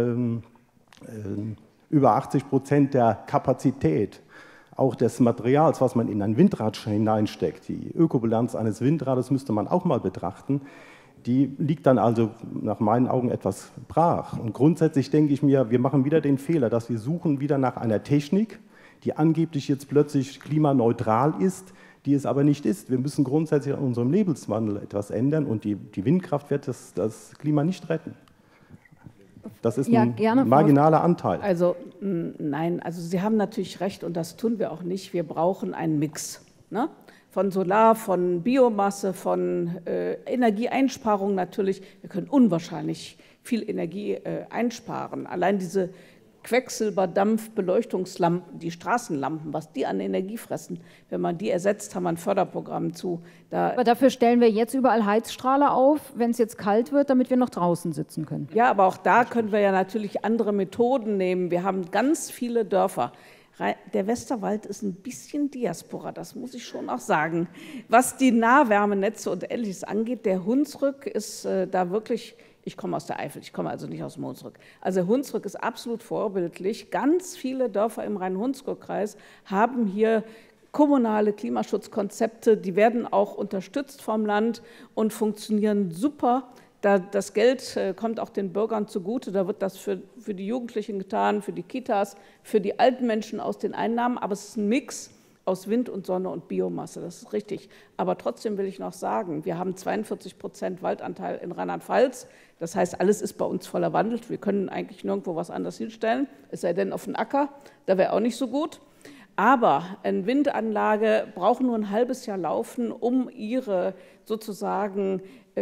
über 80% der Kapazität, auch des Materials, was man in ein Windrad hineinsteckt. Die Ökobilanz eines Windrades müsste man auch mal betrachten. Die liegt dann also nach meinen Augen etwas brach. Und grundsätzlich denke ich mir, wir machen wieder den Fehler, dass wir suchen wieder nach einer Technik, die angeblich jetzt plötzlich klimaneutral ist, die es aber nicht ist. Wir müssen grundsätzlich an unserem Lebenswandel etwas ändern und die Windkraft wird das Klima nicht retten. Das ist ein marginaler Anteil. Also nein, also Sie haben natürlich recht und das tun wir auch nicht. Wir brauchen einen Mix, ne? Von Solar, von Biomasse, von Energieeinsparung natürlich. Wir können unwahrscheinlich viel Energie einsparen. Allein diese Quecksilberdampf-Beleuchtungslampen, die Straßenlampen, was die an Energie fressen, wenn man die ersetzt, haben wir ein Förderprogramm zu. Aber dafür stellen wir jetzt überall Heizstrahler auf, wenn es jetzt kalt wird, damit wir noch draußen sitzen können. Ja, aber auch da können wir ja natürlich andere Methoden nehmen. Wir haben ganz viele Dörfer. Der Westerwald ist ein bisschen Diaspora, das muss ich schon auch sagen. Was die Nahwärmenetze und Ähnliches angeht, der Hunsrück ist da wirklich... Ich komme aus der Eifel, ich komme also nicht aus dem Hunsrück. Also Hunsrück ist absolut vorbildlich. Ganz viele Dörfer im Rhein-Hunsrück-Kreis haben hier kommunale Klimaschutzkonzepte, die werden auch unterstützt vom Land und funktionieren super. Das Geld kommt auch den Bürgern zugute, da wird das für die Jugendlichen getan, für die Kitas, für die alten Menschen aus den Einnahmen, aber es ist ein Mix aus Wind und Sonne und Biomasse, das ist richtig. Aber trotzdem will ich noch sagen, wir haben 42% Waldanteil in Rheinland-Pfalz. Das heißt, alles ist bei uns voller Wandel. Wir können eigentlich nirgendwo was anderes hinstellen, es sei denn auf den Acker, da wäre auch nicht so gut. Aber eine Windanlage braucht nur ein halbes Jahr laufen, um ihre sozusagen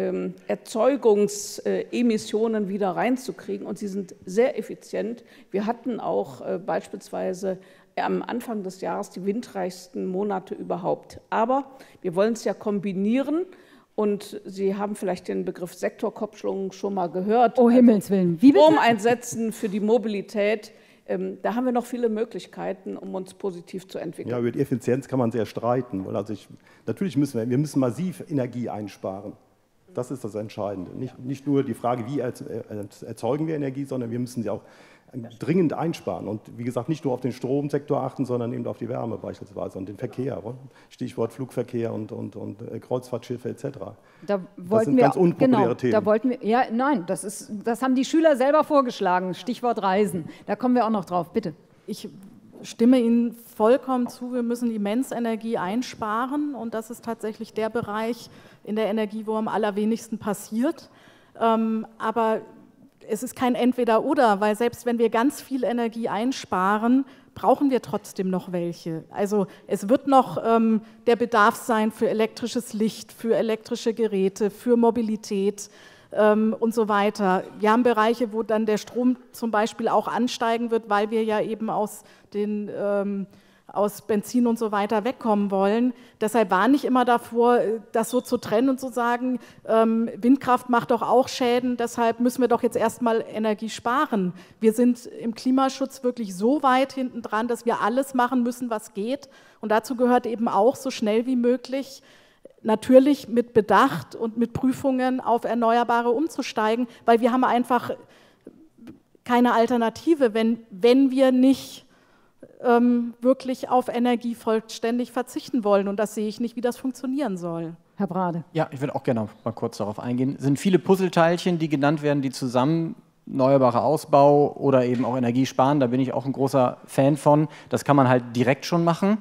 Erzeugungsemissionen wieder reinzukriegen. Und sie sind sehr effizient. Wir hatten auch beispielsweise am Anfang des Jahres die windreichsten Monate überhaupt. Aber wir wollen es ja kombinieren. Und Sie haben vielleicht den Begriff Sektorkopplung schon mal gehört. Oh Himmels Willen, wie bitte? Strom einsetzen für die Mobilität. Da haben wir noch viele Möglichkeiten, um uns positiv zu entwickeln. Ja, über die Effizienz kann man sehr streiten. Weil natürlich müssen wir müssen massiv Energie einsparen. Das ist das Entscheidende. Nicht nur die Frage, wie erzeugen wir Energie, sondern wir müssen sie auch dringend einsparen. Und wie gesagt, nicht nur auf den Stromsektor achten, sondern eben auf die Wärme beispielsweise und den Verkehr. Stichwort Flugverkehr und Kreuzfahrtschiffe etc. Das sind ganz unpopuläre Themen. Da wollten wir, ja, nein, das haben die Schüler selber vorgeschlagen, Stichwort Reisen. Da kommen wir auch noch drauf, bitte. Ich stimme Ihnen vollkommen zu, wir müssen immens Energie einsparen und das ist tatsächlich der Bereich in der Energie, wo am allerwenigsten passiert. Aber es ist kein Entweder-Oder, weil selbst wenn wir ganz viel Energie einsparen, brauchen wir trotzdem noch welche. Also es wird noch der Bedarf sein für elektrisches Licht, für elektrische Geräte, für Mobilität und so weiter. Wir haben Bereiche, wo dann der Strom zum Beispiel auch ansteigen wird, weil wir ja eben aus Benzin und so weiter wegkommen wollen. Deshalb warne ich immer davor, das so zu trennen und zu sagen, Windkraft macht doch auch Schäden, deshalb müssen wir doch jetzt erstmal Energie sparen. Wir sind im Klimaschutz wirklich so weit hinten dran, dass wir alles machen müssen, was geht. Und dazu gehört eben auch, so schnell wie möglich, natürlich mit Bedacht und mit Prüfungen auf Erneuerbare umzusteigen, weil wir haben einfach keine Alternative, wenn wir nicht wirklich auf Energie vollständig verzichten wollen. Und das sehe ich nicht, wie das funktionieren soll. Herr Brade. Ja, ich würde auch gerne mal kurz darauf eingehen. Es sind viele Puzzleteilchen, die genannt werden, die zusammen erneuerbarer Ausbau oder eben auch Energie sparen. Da bin ich auch ein großer Fan von. Das kann man halt direkt schon machen.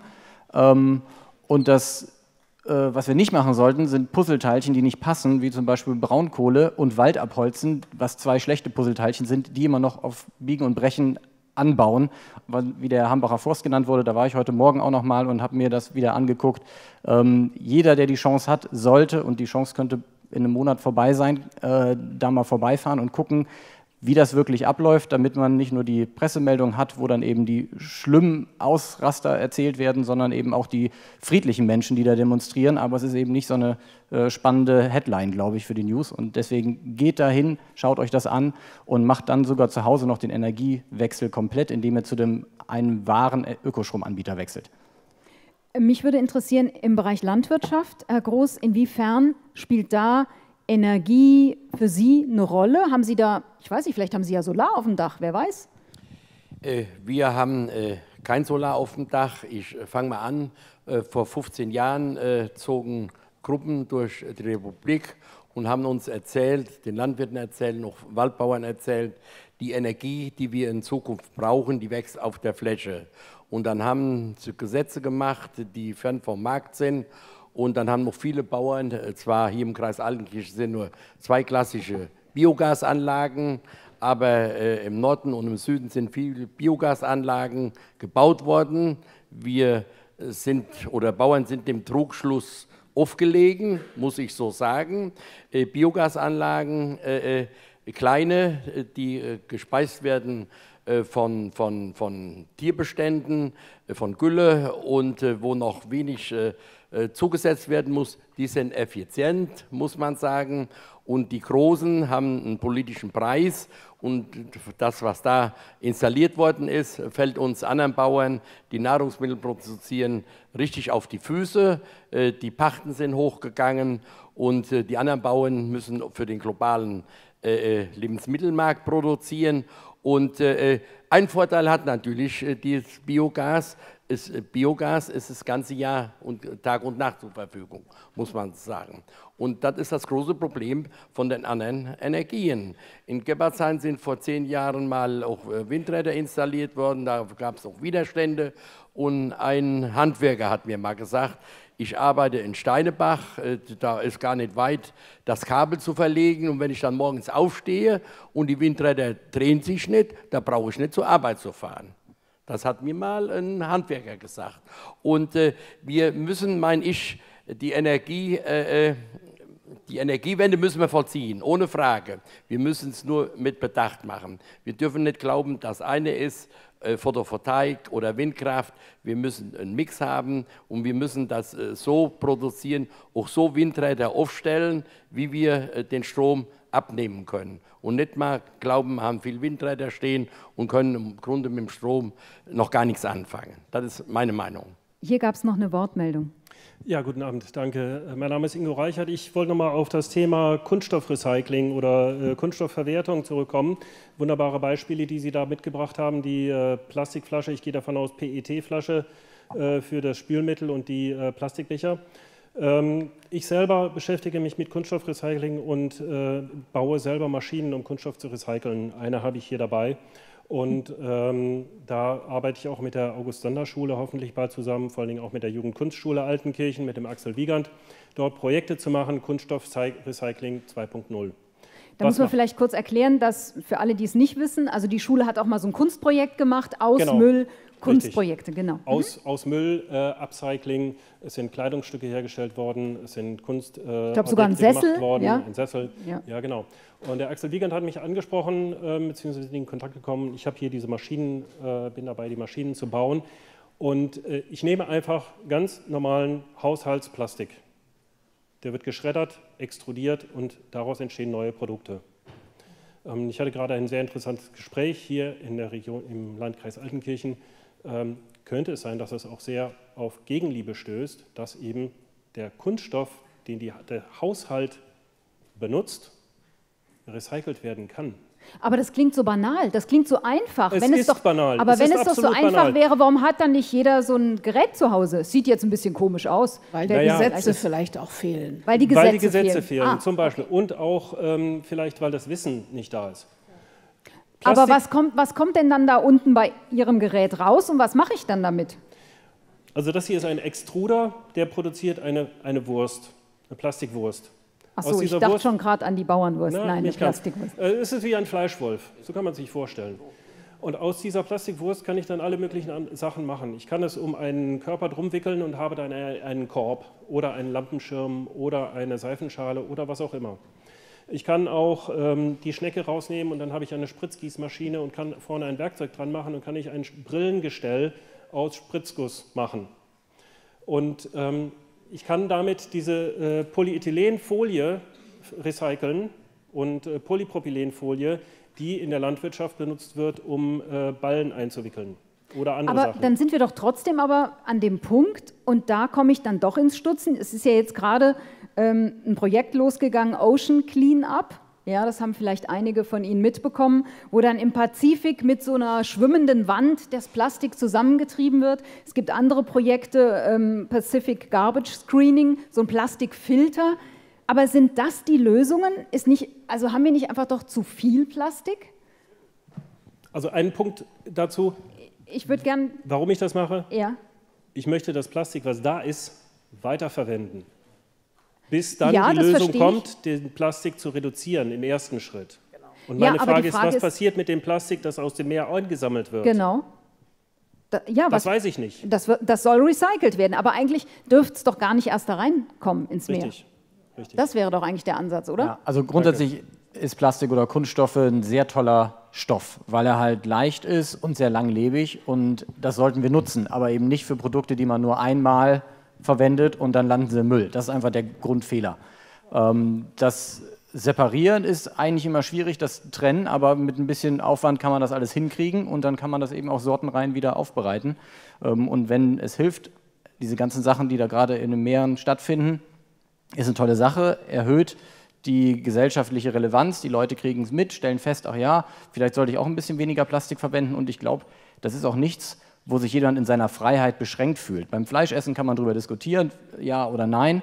Und was wir nicht machen sollten, sind Puzzleteilchen, die nicht passen, wie zum Beispiel Braunkohle und Wald abholzen, was zwei schlechte Puzzleteilchen sind, die immer noch auf Biegen und Brechen anbauen. Wie der Hambacher Forst genannt wurde, da war ich heute Morgen auch noch mal und habe mir das wieder angeguckt. Jeder, der die Chance hat, sollte, und die Chance könnte in einem Monat vorbei sein, da mal vorbeifahren und gucken, wie das wirklich abläuft, damit man nicht nur die Pressemeldung hat, wo dann eben die schlimmen Ausraster erzählt werden, sondern eben auch die friedlichen Menschen, die da demonstrieren. Aber es ist eben nicht so eine spannende Headline, glaube ich, für die News. Und deswegen geht da hin, schaut euch das an und macht dann sogar zu Hause noch den Energiewechsel komplett, indem ihr zu einem wahren Ökostromanbieter wechselt. Mich würde interessieren, im Bereich Landwirtschaft, Herr Groß, inwiefern spielt da Energie für Sie eine Rolle? Haben Sie da, ich weiß nicht, vielleicht haben Sie ja Solar auf dem Dach, wer weiß? Wir haben kein Solar auf dem Dach. Ich fange mal an. Vor 15 Jahren zogen Gruppen durch die Republik und haben uns erzählt, den Landwirten erzählt, noch Waldbauern erzählt, die Energie, die wir in Zukunft brauchen, die wächst auf der Fläche. Und dann haben sie Gesetze gemacht, die fern vom Markt sind. Und dann haben noch viele Bauern, zwar hier im Kreis Altenkirchen sind nur 2 klassische Biogasanlagen, aber im Norden und im Süden sind viele Biogasanlagen gebaut worden. Bauern sind dem Trugschluss aufgelegen, muss ich so sagen. Biogasanlagen, kleine, die gespeist werden von Tierbeständen, von Gülle und wo noch wenig zugesetzt werden muss, die sind effizient, muss man sagen. Und die Großen haben einen politischen Preis und das, was da installiert worden ist, fällt uns anderen Bauern, die Nahrungsmittel produzieren, richtig auf die Füße. Die Pachten sind hochgegangen und die anderen Bauern müssen für den globalen Lebensmittelmarkt produzieren. Und ein Vorteil hat natürlich dieses Biogas. Biogas ist das ganze Jahr und Tag und Nacht zur Verfügung, muss man sagen. Und das ist das große Problem von den anderen Energien. In Gebhardshain sind vor 10 Jahren mal auch Windräder installiert worden, da gab es auch Widerstände. Und ein Handwerker hat mir mal gesagt, ich arbeite in Steinebach, da ist gar nicht weit, das Kabel zu verlegen. Und wenn ich dann morgens aufstehe und die Windräder drehen sich nicht, da brauche ich nicht zur Arbeit zu fahren. Das hat mir mal ein Handwerker gesagt. Und wir müssen, meine ich, die Energiewende müssen wir vollziehen, ohne Frage. Wir müssen es nur mit Bedacht machen. Wir dürfen nicht glauben, das eine ist Photovoltaik oder Windkraft. Wir müssen einen Mix haben und wir müssen das so produzieren, auch so Windräder aufstellen, wie wir den Strom abnehmen können. Und nicht mal glauben, haben viel Windräder stehen und können im Grunde mit dem Strom noch gar nichts anfangen. Das ist meine Meinung. Hier gab es noch eine Wortmeldung. Ja, guten Abend, danke. Mein Name ist Ingo Reichert. Ich wollte nochmal auf das Thema Kunststoffrecycling oder Kunststoffverwertung zurückkommen. Wunderbare Beispiele, die Sie da mitgebracht haben. Die Plastikflasche, ich gehe davon aus, PET-Flasche für das Spülmittel und die Plastikbecher. Ich selber beschäftige mich mit Kunststoffrecycling und baue selber Maschinen, um Kunststoff zu recyceln. Eine habe ich hier dabei. Und da arbeite ich auch mit der August-Sander-Schule hoffentlich bald zusammen, vor allen Dingen auch mit der Jugendkunstschule Altenkirchen, mit dem Axel Wiegand, dort Projekte zu machen, Kunststoffrecycling 2.0. Da muss man vielleicht kurz erklären, dass für alle, die es nicht wissen, also die Schule hat auch mal so ein Kunstprojekt gemacht, aus Müll, Kunstprojekte, genau. Aus Müll, Upcycling, es sind Kleidungsstücke hergestellt worden, es sind Kunst ich glaube sogar ein Sessel, worden, ja? Ein Sessel, ja genau. Und der Axel Wiegand hat mich angesprochen, beziehungsweise in Kontakt gekommen. Ich habe hier diese Maschinen, bin dabei, die Maschinen zu bauen. Und ich nehme einfach ganz normalen Haushaltsplastik. Der wird geschreddert, extrudiert und daraus entstehen neue Produkte. Ich hatte gerade ein sehr interessantes Gespräch hier in der Region, im Landkreis Altenkirchen. Könnte es sein, dass es auch sehr auf Gegenliebe stößt, dass eben der Kunststoff, den der Haushalt benutzt, recycelt werden kann. Aber das klingt so banal, das klingt so einfach. Es ist doch banal. Aber wenn es doch so einfach wäre, warum hat dann nicht jeder so ein Gerät zu Hause? Es sieht jetzt ein bisschen komisch aus. Weil die Gesetze vielleicht auch fehlen. Weil die Gesetze fehlen, zum Beispiel. Und auch vielleicht, weil das Wissen nicht da ist. Aber was kommt denn dann da unten bei Ihrem Gerät raus und was mache ich dann damit? Also das hier ist ein Extruder, der produziert eine Wurst, eine Plastikwurst. Achso, ich dachte schon gerade an die Bauernwurst. Nein, eine Plastikwurst. Es ist wie ein Fleischwolf, so kann man sich vorstellen. Und aus dieser Plastikwurst kann ich dann alle möglichen Sachen machen. Ich kann es um einen Körper drum wickeln und habe dann einen Korb oder einen Lampenschirm oder eine Seifenschale oder was auch immer. Ich kann auch die Schnecke rausnehmen und dann habe ich eine Spritzgießmaschine und kann vorne ein Werkzeug dran machen und kann ich ein Brillengestell aus Spritzguss machen. Und ich kann damit diese Polyethylenfolie recyceln und Polypropylenfolie, die in der Landwirtschaft benutzt wird, um Ballen einzuwickeln oder andere Sachen. Aber dann sind wir doch trotzdem aber an dem Punkt, und da komme ich dann doch ins Stutzen. Es ist ja jetzt gerade ein Projekt losgegangen, Ocean Cleanup. Ja, das haben vielleicht einige von Ihnen mitbekommen, wo dann im Pazifik mit so einer schwimmenden Wand das Plastik zusammengetrieben wird. Es gibt andere Projekte, Pacific Garbage Screening, so ein Plastikfilter. Aber sind das die Lösungen? Also haben wir nicht einfach doch zu viel Plastik? Also einen Punkt dazu, ich würde gern, warum ich das mache. Ja. Ich möchte das Plastik, was da ist, weiterverwenden. Bis dann Ja, die Lösung kommt, den Plastik zu reduzieren im ersten Schritt. Genau. Und meine Frage ist, was passiert mit dem Plastik, das aus dem Meer eingesammelt wird? Genau. Das weiß ich nicht. Das soll recycelt werden, aber eigentlich dürfte es doch gar nicht erst da reinkommen ins Meer. Richtig. Das wäre doch eigentlich der Ansatz, oder? Ja, also grundsätzlich ist Plastik oder Kunststoffe ein sehr toller Stoff, weil er halt leicht ist und sehr langlebig, und das sollten wir nutzen, aber eben nicht für Produkte, die man nur einmal verwendet und dann landen sie im Müll. Das ist einfach der Grundfehler. Das Separieren ist eigentlich immer schwierig, das Trennen, aber mit ein bisschen Aufwand kann man das alles hinkriegen und dann kann man das eben auch sortenrein wieder aufbereiten. Und wenn es hilft, diese ganzen Sachen, die da gerade in den Meeren stattfinden, ist eine tolle Sache, erhöht die gesellschaftliche Relevanz, die Leute kriegen es mit, stellen fest, ach ja, vielleicht sollte ich auch ein bisschen weniger Plastik verwenden, und ich glaube, das ist auch nichts, wo sich jeder in seiner Freiheit beschränkt fühlt. Beim Fleischessen kann man darüber diskutieren, ja oder nein,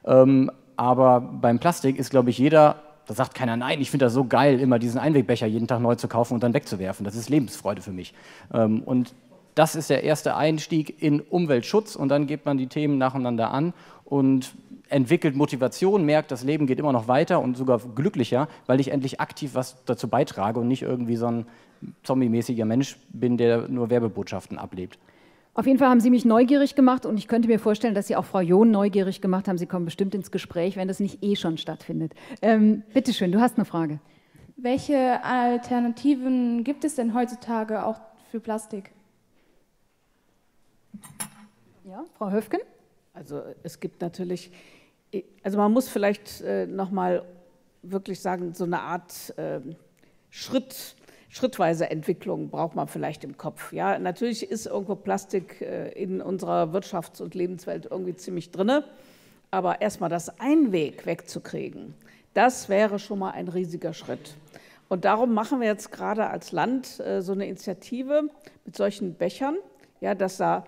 aber beim Plastik ist, glaube ich, jeder, da sagt keiner, nein, ich finde das so geil, immer diesen Einwegbecher jeden Tag neu zu kaufen und dann wegzuwerfen. Das ist Lebensfreude für mich. Und das ist der erste Einstieg in Umweltschutz und dann geht man die Themen nacheinander an und entwickelt Motivation, merkt, das Leben geht immer noch weiter und sogar glücklicher, weil ich endlich aktiv was dazu beitrage und nicht irgendwie so ein zombie-mäßiger Mensch bin, der nur Werbebotschaften ablebt. Auf jeden Fall haben Sie mich neugierig gemacht und ich könnte mir vorstellen, dass Sie auch Frau John neugierig gemacht haben. Sie kommen bestimmt ins Gespräch, wenn das nicht eh schon stattfindet. Bitte schön, du hast eine Frage. Welche Alternativen gibt es denn heutzutage auch für Plastik? Ja, Frau Höfgen? Also es gibt natürlich, also man muss vielleicht nochmal wirklich sagen, so eine Art schrittweise Entwicklung braucht man vielleicht im Kopf. Ja, natürlich ist irgendwo Plastik in unserer Wirtschafts- und Lebenswelt irgendwie ziemlich drinne, aber erstmal das Einweg wegzukriegen, das wäre schon mal ein riesiger Schritt. Und darum machen wir jetzt gerade als Land so eine Initiative mit solchen Bechern, ja, dass da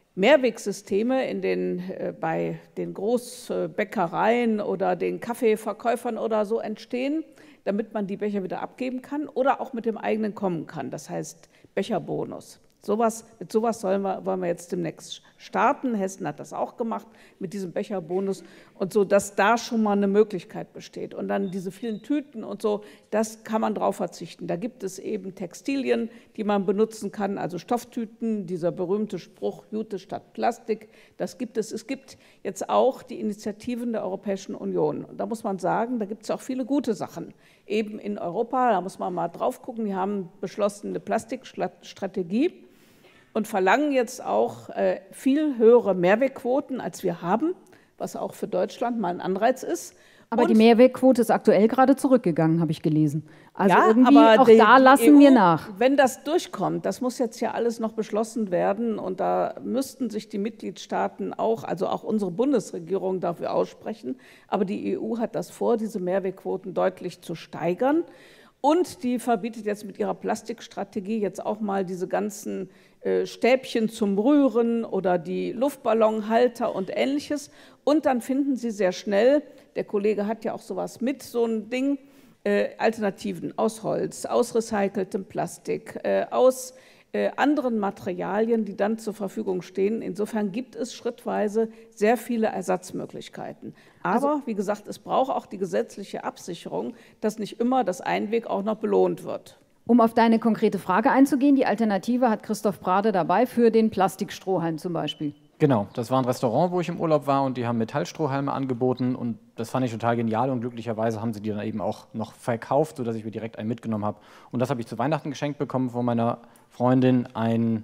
Mehrwegsysteme bei den Großbäckereien oder den Kaffeeverkäufern oder so entstehen, damit man die Becher wieder abgeben kann oder auch mit dem eigenen kommen kann. Das heißt Becherbonus. Mit sowas wollen wir jetzt demnächst starten. Hessen hat das auch gemacht mit diesem Becherbonus und so, dass da schon mal eine Möglichkeit besteht. Und dann diese vielen Tüten und so, das kann man drauf verzichten. Da gibt es eben Textilien, die man benutzen kann, also Stofftüten, dieser berühmte Spruch Jute statt Plastik, das gibt es. Es gibt jetzt auch die Initiativen der Europäischen Union. Und da muss man sagen, da gibt es auch viele gute Sachen. Eben in Europa, da muss man mal drauf gucken, die haben beschlossen eine Plastikstrategie und verlangen jetzt auch viel höhere Mehrwegquoten, als wir haben, was auch für Deutschland mal ein Anreiz ist. Aber die Mehrwegquote ist aktuell gerade zurückgegangen, habe ich gelesen. Also ja, irgendwie aber auch da lassen wir nach. Wenn das durchkommt, das muss jetzt ja alles noch beschlossen werden und da müssten sich die Mitgliedstaaten auch, also auch unsere Bundesregierung dafür aussprechen. Aber die EU hat das vor, diese Mehrwegquoten deutlich zu steigern. Und die verbietet jetzt mit ihrer Plastikstrategie jetzt auch mal diese ganzen Stäbchen zum Rühren oder die Luftballonhalter und Ähnliches. Und dann finden sie sehr schnell, der Kollege hat ja auch sowas mit, so ein Ding, Alternativen aus Holz, aus recyceltem Plastik, aus anderen Materialien, die dann zur Verfügung stehen. Insofern gibt es schrittweise sehr viele Ersatzmöglichkeiten. Aber wie gesagt, es braucht auch die gesetzliche Absicherung, dass nicht immer das Einweg auch noch belohnt wird. Um auf deine konkrete Frage einzugehen, die Alternative hat Christoph Brade dabei für den Plastikstrohhalm zum Beispiel. Genau, das war ein Restaurant, wo ich im Urlaub war und die haben Metallstrohhalme angeboten und das fand ich total genial und glücklicherweise haben sie die dann eben auch noch verkauft, sodass ich mir direkt einen mitgenommen habe. Und das habe ich zu Weihnachten geschenkt bekommen von meiner Freundin, ein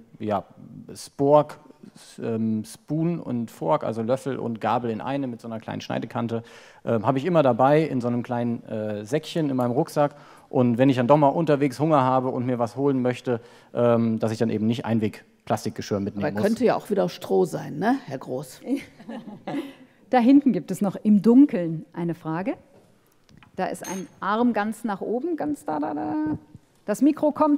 Spork, Spoon und Fork, also Löffel und Gabel in einem mit so einer kleinen Schneidekante, habe ich immer dabei in so einem kleinen Säckchen in meinem Rucksack. Und wenn ich dann doch mal unterwegs Hunger habe und mir was holen möchte, dass ich dann eben nicht Einweg-Plastikgeschirr mitnehmen muss. Aber könnte ja auch wieder Stroh sein, ne, Herr Groß? Da hinten gibt es noch im Dunkeln eine Frage. Da ist ein Arm ganz nach oben, ganz da. Das Mikro kommt.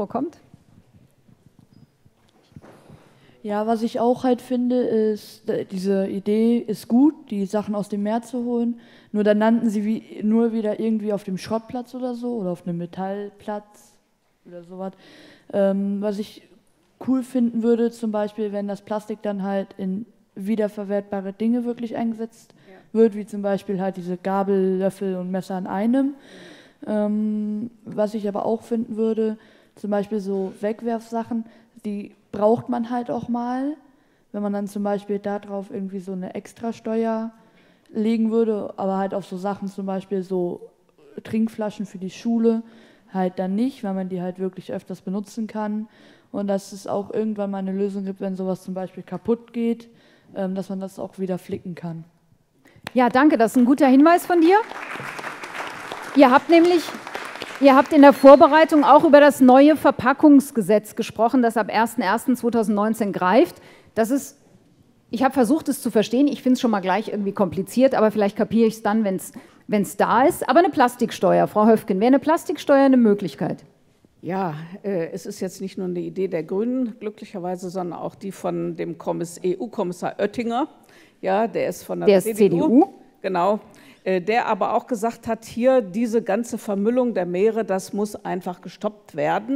Ja, was ich auch halt finde, ist, diese Idee ist gut, die Sachen aus dem Meer zu holen. Nur dann landen sie nur wieder irgendwie auf dem Schrottplatz oder so oder auf einem Metallplatz oder sowas. Was ich cool finden würde, zum Beispiel, wenn das Plastik dann halt in wiederverwertbare Dinge wirklich eingesetzt wird, wie zum Beispiel halt diese Gabel, Löffel und Messer in einem. Was ich aber auch finden würde, zum Beispiel so Wegwerfsachen, die braucht man halt auch mal, wenn man dann zum Beispiel darauf irgendwie so eine Extrasteuer legen würde, aber halt auf so Sachen, zum Beispiel so Trinkflaschen für die Schule, halt dann nicht, weil man die halt wirklich öfters benutzen kann und dass es auch irgendwann mal eine Lösung gibt, wenn sowas zum Beispiel kaputt geht, dass man das auch wieder flicken kann. Ja, danke, das ist ein guter Hinweis von dir. Ihr habt in der Vorbereitung auch über das neue Verpackungsgesetz gesprochen, das ab 01.01.2019 greift. Ich habe versucht, es zu verstehen. Ich finde es schon mal gleich irgendwie kompliziert, aber vielleicht kapiere ich es dann, wenn es da ist. Aber eine Plastiksteuer, Frau Höfgen, wäre eine Plastiksteuer eine Möglichkeit? Ja, es ist jetzt nicht nur eine Idee der Grünen, glücklicherweise, sondern auch die von dem EU-Kommissar Oettinger. Ja, der ist von der CDU. Genau. Der aber auch gesagt hat, hier diese ganze Vermüllung der Meere, das muss einfach gestoppt werden.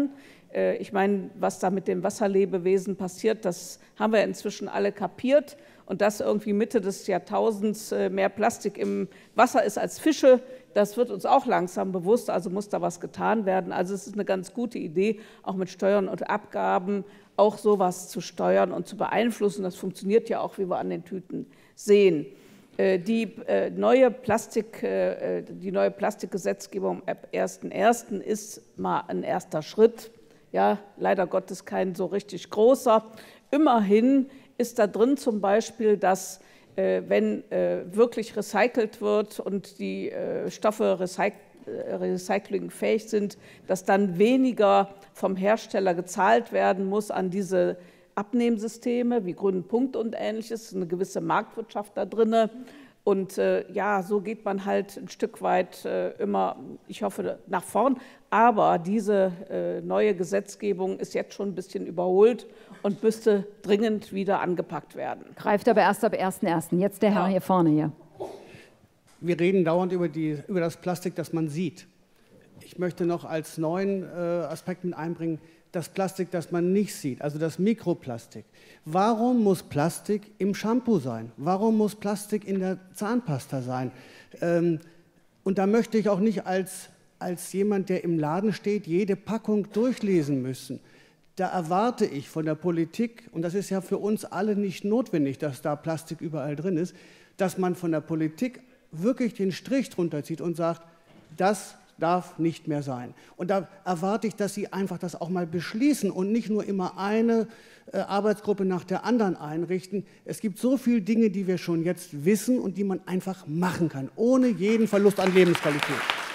Ich meine, was da mit den Wasserlebewesen passiert, das haben wir inzwischen alle kapiert. Und dass irgendwie Mitte des Jahrtausends mehr Plastik im Wasser ist als Fische, das wird uns auch langsam bewusst, also muss da was getan werden. Also es ist eine ganz gute Idee, auch mit Steuern und Abgaben auch sowas zu steuern und zu beeinflussen. Das funktioniert ja auch, wie wir an den Tüten sehen. Die neue Plastikgesetzgebung ab 1.1. ist mal ein erster Schritt. Ja, leider Gottes kein so richtig großer. Immerhin ist da drin zum Beispiel, dass wenn wirklich recycelt wird und die Stoffe recyclingfähig sind, dass dann weniger vom Hersteller gezahlt werden muss an diese Abnehmsysteme wie grünen Punkt und Ähnliches, eine gewisse Marktwirtschaft da drin. Und ja, so geht man halt ein Stück weit immer, ich hoffe, nach vorn. Aber diese neue Gesetzgebung ist jetzt schon ein bisschen überholt und müsste dringend wieder angepackt werden. Greift aber erst ab 1.1. Jetzt der Herr hier vorne hier. Wir reden dauernd über das Plastik, das man sieht. Ich möchte noch als neuen Aspekt mit einbringen, das Plastik, das man nicht sieht, also das Mikroplastik. Warum muss Plastik im Shampoo sein? Warum muss Plastik in der Zahnpasta sein? Und da möchte ich auch nicht als jemand, der im Laden steht, jede Packung durchlesen müssen. Da erwarte ich von der Politik, und das ist ja für uns alle nicht notwendig, dass da Plastik überall drin ist, dass man von der Politik wirklich den Strich drunter zieht und sagt, das darf nicht mehr sein. Und da erwarte ich, dass Sie einfach das auch mal beschließen und nicht nur immer eine Arbeitsgruppe nach der anderen einrichten. Es gibt so viele Dinge, die wir schon jetzt wissen und die man einfach machen kann, ohne jeden Verlust an Lebensqualität.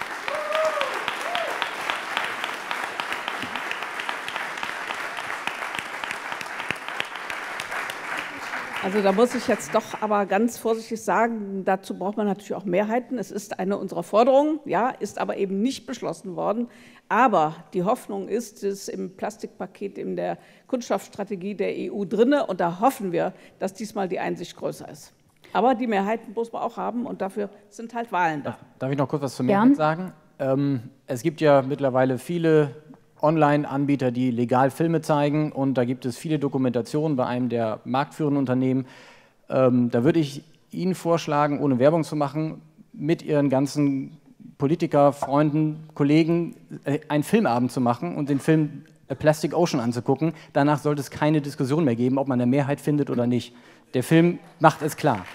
Also da muss ich jetzt doch aber ganz vorsichtig sagen, dazu braucht man natürlich auch Mehrheiten. Es ist eine unserer Forderungen, ja, ist aber eben nicht beschlossen worden. Aber die Hoffnung ist, es ist im Plastikpaket in der Kunststoffstrategie der EU drin und da hoffen wir, dass diesmal die Einsicht größer ist. Aber die Mehrheiten muss man auch haben und dafür sind halt Wahlen da. Darf ich noch kurz was zur Mehrheit sagen? Es gibt ja mittlerweile viele Online-Anbieter, die legal Filme zeigen und da gibt es viele Dokumentationen bei einem der marktführenden Unternehmen. Da würde ich Ihnen vorschlagen, ohne Werbung zu machen, mit Ihren ganzen Politiker, Freunden, Kollegen einen Filmabend zu machen und den Film A Plastic Ocean anzugucken. Danach sollte es keine Diskussion mehr geben, ob man eine Mehrheit findet oder nicht. Der Film macht es klar.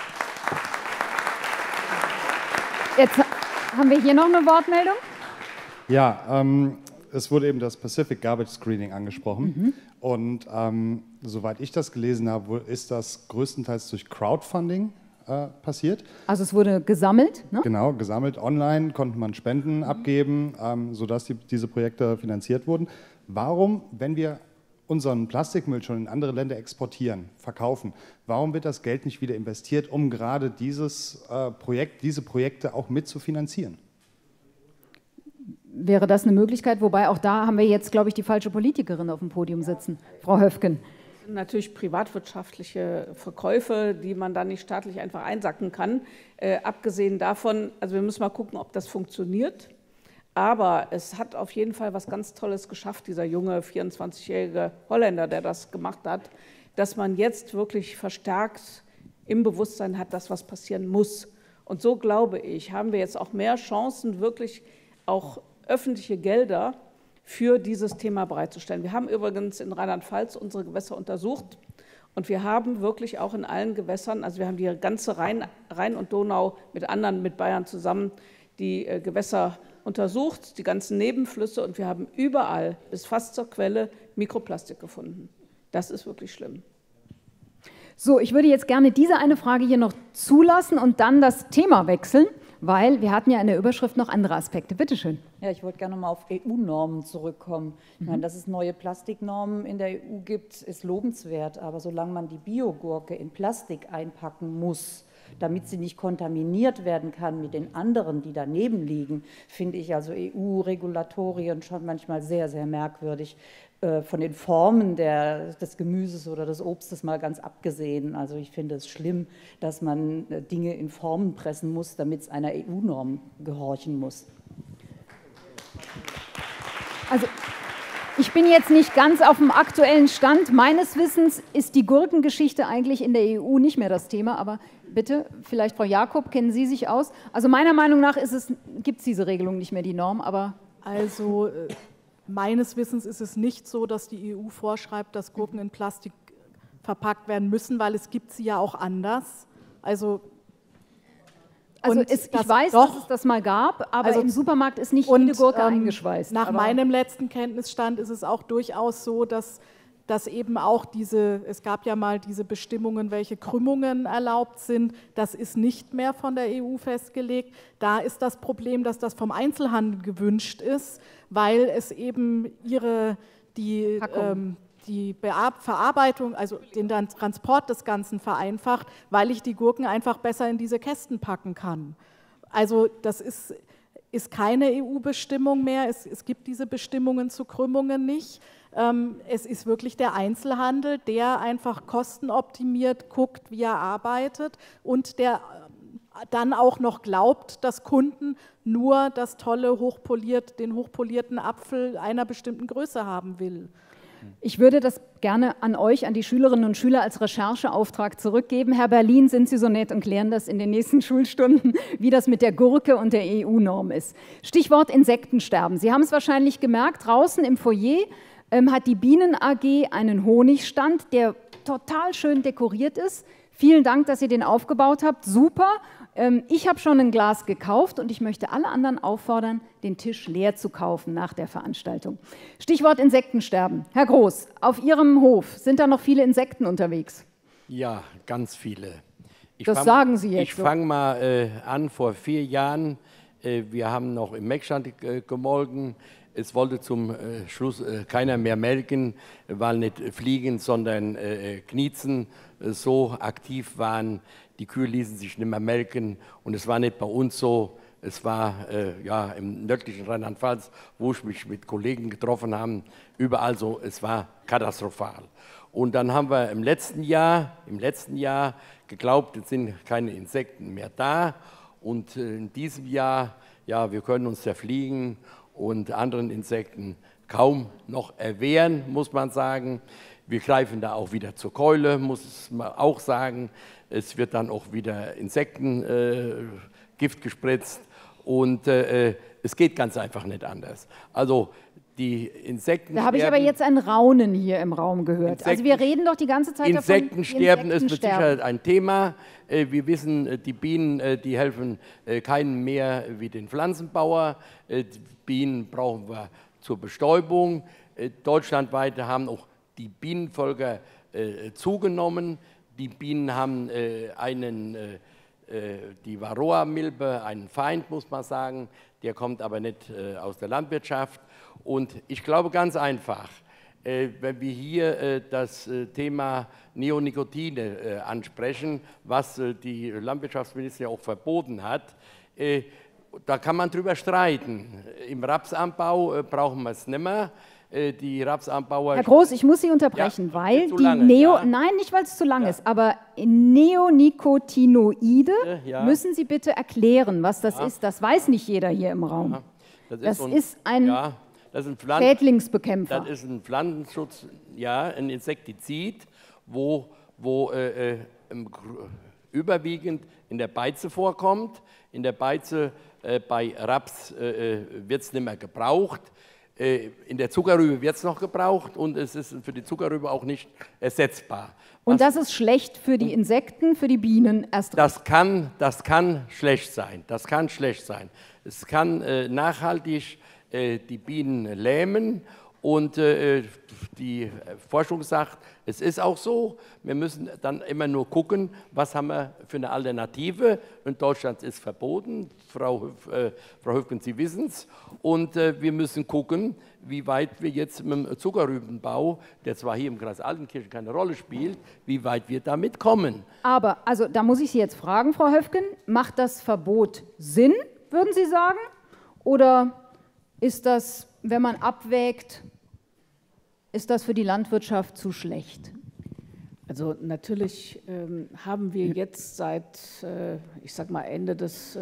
Jetzt haben wir hier noch eine Wortmeldung. Ja, es wurde eben das Pacific Garbage Screening angesprochen. Und soweit ich das gelesen habe, ist das größtenteils durch Crowdfunding passiert. Also es wurde gesammelt, ne? Genau, gesammelt. Online konnte man Spenden abgeben, sodass diese Projekte finanziert wurden. Warum, wenn wir unseren Plastikmüll schon in andere Länder exportieren, verkaufen, warum wird das Geld nicht wieder investiert, um gerade diese Projekte auch mit zu finanzieren? Wäre das eine Möglichkeit? Wobei auch da haben wir jetzt, glaube ich, die falsche Politikerin auf dem Podium sitzen. Frau Höfgen. Das sind natürlich privatwirtschaftliche Verkäufe, die man dann nicht staatlich einfach einsacken kann. Abgesehen davon, also wir müssen mal gucken, ob das funktioniert. Aber es hat auf jeden Fall was ganz Tolles geschafft, dieser junge 24-jährige Holländer, der das gemacht hat, dass man jetzt wirklich verstärkt im Bewusstsein hat, dass was passieren muss. Und so, glaube ich, haben wir jetzt auch mehr Chancen, wirklich auch öffentliche Gelder für dieses Thema bereitzustellen. Wir haben übrigens in Rheinland-Pfalz unsere Gewässer untersucht und wir haben wirklich auch in allen Gewässern, also wir haben die ganze Rhein und Donau mit anderen, mit Bayern zusammen, die Gewässer untersucht, die ganzen Nebenflüsse und wir haben überall bis fast zur Quelle Mikroplastik gefunden. Das ist wirklich schlimm. So, ich würde jetzt gerne diese eine Frage hier noch zulassen und dann das Thema wechseln, weil wir hatten ja in der Überschrift noch andere Aspekte. Bitte schön. Ja, ich wollte gerne mal auf EU-Normen zurückkommen. Ich meine, dass es neue Plastiknormen in der EU gibt, ist lobenswert, aber solange man die Biogurke in Plastik einpacken muss, damit sie nicht kontaminiert werden kann mit den anderen, die daneben liegen, finde ich also EU-Regulatorien schon manchmal sehr, sehr merkwürdig. Von den Formen des Gemüses oder des Obstes mal ganz abgesehen. Also ich finde es schlimm, dass man Dinge in Formen pressen muss, damit es einer EU-Norm gehorchen muss. Also Ich bin jetzt nicht ganz auf dem aktuellen Stand. Meines Wissens ist die Gurkengeschichte eigentlich in der EU nicht mehr das Thema, aber bitte, vielleicht Frau Jakob, kennen Sie sich aus? Also meiner Meinung nach gibt es diese Regelung nicht mehr, die Norm, aber... Also meines Wissens ist es nicht so, dass die EU vorschreibt, dass Gurken in Plastik verpackt werden müssen, weil es gibt sie ja auch anders. Also ich weiß, dass es das mal gab, aber im Supermarkt ist nicht jede Gurke eingeschweißt. Nach meinem letzten Kenntnisstand ist es auch durchaus so, dass eben auch es gab ja mal diese Bestimmungen, welche Krümmungen erlaubt sind, das ist nicht mehr von der EU festgelegt. Da ist das Problem, dass das vom Einzelhandel gewünscht ist, weil es eben die Verarbeitung, also den Transport des Ganzen vereinfacht, weil ich die Gurken einfach besser in diese Kästen packen kann. Also das ist keine EU-Bestimmung mehr, es gibt diese Bestimmungen zu Krümmungen nicht. Es ist wirklich der Einzelhandel, der einfach kostenoptimiert guckt, wie er arbeitet und der dann auch noch glaubt, dass Kunden nur das tolle, den hochpolierten Apfel einer bestimmten Größe haben will. Ich würde das gerne an euch, an die Schülerinnen und Schüler als Rechercheauftrag zurückgeben. Herr Berlin, sind Sie so nett und klären das in den nächsten Schulstunden, wie das mit der Gurke und der EU-Norm ist. Stichwort Insektensterben. Sie haben es wahrscheinlich gemerkt, draußen im Foyer hat die Bienen AG einen Honigstand, der total schön dekoriert ist. Vielen Dank, dass ihr den aufgebaut habt. Super. Ich habe schon ein Glas gekauft und ich möchte alle anderen auffordern, den Tisch leer zu kaufen nach der Veranstaltung. Stichwort Insektensterben. Herr Groß, auf Ihrem Hof, sind da noch viele Insekten unterwegs? Ja, ganz viele. Das sagen Sie jetzt. Ich fange mal an, vor 4 Jahren. Wir haben noch im Melkstand gemolken. Es wollte zum Schluss keiner mehr melken, weil nicht Fliegen, sondern Kniezen so aktiv waren. Die Kühe ließen sich nicht mehr melken und es war nicht bei uns so. Es war im nördlichen Rheinland-Pfalz, wo ich mich mit Kollegen getroffen habe, überall so. Es war katastrophal. Und dann haben wir im letzten Jahr geglaubt, jetzt sind keine Insekten mehr da. Und in diesem Jahr, ja, wir können uns der Fliegen und anderen Insekten kaum noch erwehren, muss man sagen. Wir greifen da auch wieder zur Keule, muss man auch sagen. Es wird dann auch wieder Insektengift gespritzt und es geht ganz einfach nicht anders. Also die Insekten. Da habe ich aber jetzt ein Raunen hier im Raum gehört. Also wir reden doch die ganze Zeit davon. Insektensterben ist mit Sicherheit ein Thema. Wir wissen, die Bienen, die helfen keinem mehr wie den Pflanzenbauer. Die Bienen brauchen wir zur Bestäubung. Deutschlandweit haben auch die Bienenvölker zugenommen. Die Bienen haben die Varroa-Milbe, einen Feind, muss man sagen. Der kommt aber nicht aus der Landwirtschaft. Und ich glaube ganz einfach, wenn wir hier das Thema Neonicotine ansprechen, was die Landwirtschaftsministerin ja auch verboten hat, da kann man drüber streiten. Im Rapsanbau brauchen wir es nicht mehr. Die Rapsanbauer. Herr Groß, ich muss Sie unterbrechen, ja, weil nein, nicht weil es zu lang ist, aber Neonicotinoide müssen Sie bitte erklären, was das ist. Das weiß nicht jeder hier im Raum. Das ist ein Schädlingsbekämpfer. Das ist ein Pflanzenschutz, ja, ein Insektizid, wo überwiegend in der Beize vorkommt. In der Beize bei Raps wird es nicht mehr gebraucht. In der Zuckerrübe wird es noch gebraucht und es ist für die Zuckerrübe auch nicht ersetzbar. Und das ist schlecht für die Insekten, für die Bienen erst recht. Das kann schlecht sein. Das kann schlecht sein. Es kann nachhaltig die Bienen lähmen und die Forschung sagt, es ist auch so, wir müssen dann immer nur gucken, was haben wir für eine Alternative. In Deutschland ist verboten, Frau Höfgen, Sie wissen es. Und wir müssen gucken, wie weit wir jetzt mit dem Zuckerrübenbau, der zwar hier im Kreis Altenkirchen keine Rolle spielt, wie weit wir damit kommen. Aber, also da muss ich Sie jetzt fragen, Frau Höfgen, macht das Verbot Sinn, würden Sie sagen? Oder ist das, wenn man abwägt, ist das für die Landwirtschaft zu schlecht? Also natürlich haben wir jetzt seit, ich sag mal, Ende des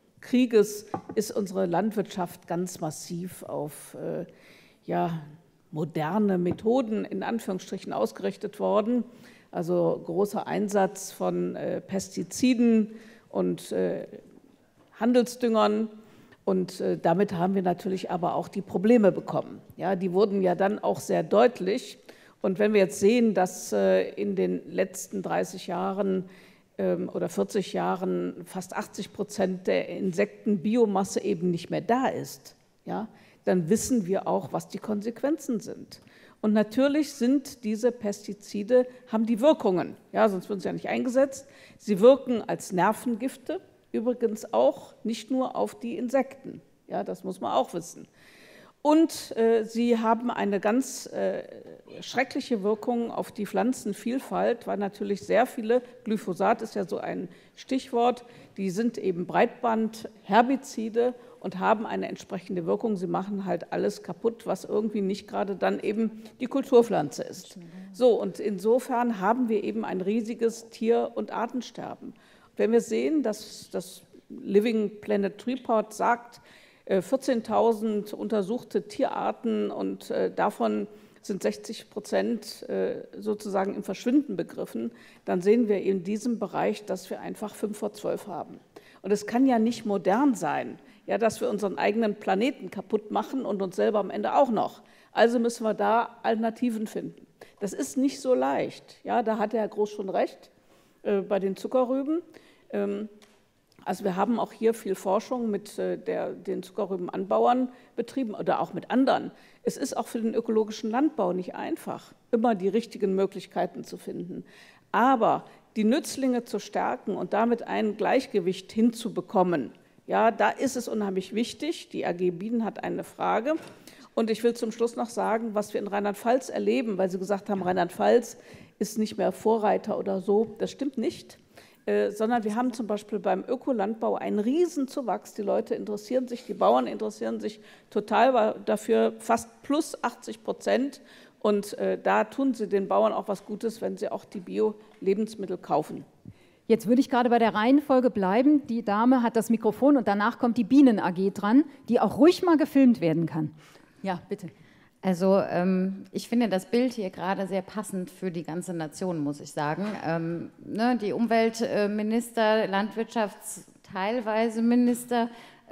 Krieges ist unsere Landwirtschaft ganz massiv auf moderne Methoden in Anführungsstrichen ausgerichtet worden. Also großer Einsatz von Pestiziden und Handelsdüngern. Und damit haben wir natürlich aber auch die Probleme bekommen. Ja, die wurden ja dann auch sehr deutlich. Und wenn wir jetzt sehen, dass in den letzten 30 Jahren oder 40 Jahren fast 80% der Insektenbiomasse eben nicht mehr da ist, ja, dann wissen wir auch, was die Konsequenzen sind. Und natürlich sind diese Pestizide, haben die Wirkungen, ja, sonst würden sie ja nicht eingesetzt. Sie wirken als Nervengifte, übrigens auch nicht nur auf die Insekten, ja, das muss man auch wissen. Und sie haben eine ganz schreckliche Wirkung auf die Pflanzenvielfalt, weil natürlich sehr viele, Glyphosat ist ja so ein Stichwort, die sind eben Breitbandherbizide und haben eine entsprechende Wirkung. Sie machen halt alles kaputt, was irgendwie nicht gerade dann eben die Kulturpflanze ist. So, und insofern haben wir eben ein riesiges Tier- und Artensterben. Wenn wir sehen, dass das Living Planet Report sagt, 14.000 untersuchte Tierarten und davon sind 60% sozusagen im Verschwinden begriffen, dann sehen wir in diesem Bereich, dass wir einfach 5 vor 12 haben. Und es kann ja nicht modern sein, ja, dass wir unseren eigenen Planeten kaputt machen und uns selber am Ende auch noch. Also müssen wir da Alternativen finden. Das ist nicht so leicht. Ja, da hat der Herr Groß schon recht bei den Zuckerrüben. Also wir haben auch hier viel Forschung mit den Zuckerrübenanbauern betrieben oder auch mit anderen. Es ist auch für den ökologischen Landbau nicht einfach, immer die richtigen Möglichkeiten zu finden. Aber die Nützlinge zu stärken und damit ein Gleichgewicht hinzubekommen, ja, da ist es unheimlich wichtig. Die AG Bienen hat eine Frage. Und ich will zum Schluss noch sagen, was wir in Rheinland-Pfalz erleben, weil Sie gesagt haben, Rheinland-Pfalz ist nicht mehr Vorreiter oder so. Das stimmt nicht. Sondern wir haben zum Beispiel beim Ökolandbau einen Riesenzuwachs. Die Leute interessieren sich, die Bauern interessieren sich total dafür, fast plus 80%. Und da tun sie den Bauern auch was Gutes, wenn sie auch die Bio-Lebensmittel kaufen. Jetzt würde ich gerade bei der Reihenfolge bleiben. Die Dame hat das Mikrofon und danach kommt die Bienen AG dran, die auch ruhig mal gefilmt werden kann. Ja, bitte. Also ich finde das Bild hier gerade sehr passend für die ganze Nation, muss ich sagen. Die Umweltminister, teilweise Minister,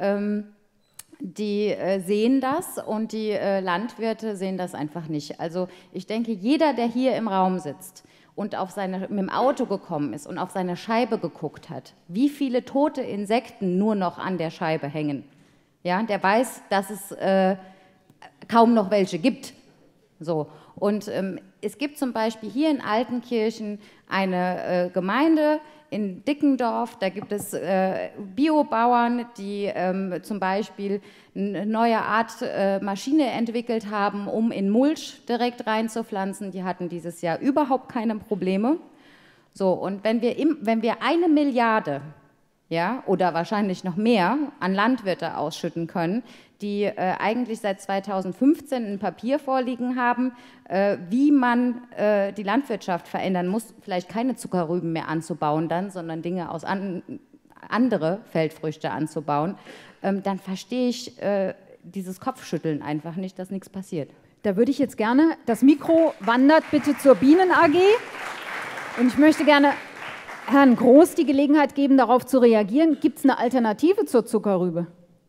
die sehen das und die Landwirte sehen das einfach nicht. Also ich denke, jeder, der hier im Raum sitzt und mit dem Auto gekommen ist und auf seine Scheibe geguckt hat, wie viele tote Insekten nur noch an der Scheibe hängen, ja, der weiß, dass es kaum noch welche gibt. So. Und es gibt zum Beispiel hier in Altenkirchen eine Gemeinde in Dickendorf, da gibt es Biobauern, die zum Beispiel eine neue Art Maschine entwickelt haben, um in Mulch direkt reinzupflanzen. Die hatten dieses Jahr überhaupt keine Probleme. So, und wenn wir 1 Milliarde, ja, oder wahrscheinlich noch mehr an Landwirte ausschütten können, die eigentlich seit 2015 ein Papier vorliegen haben, wie man die Landwirtschaft verändern muss, vielleicht keine Zuckerrüben mehr anzubauen dann, sondern Dinge aus andere Feldfrüchte anzubauen, dann verstehe ich dieses Kopfschütteln einfach nicht, dass nichts passiert. Da würde ich jetzt gerne, das Mikro wandert bitte zur Bienen AG und ich möchte gerne Herrn Groß die Gelegenheit geben, darauf zu reagieren. Gibt es eine Alternative zur Zuckerrübe?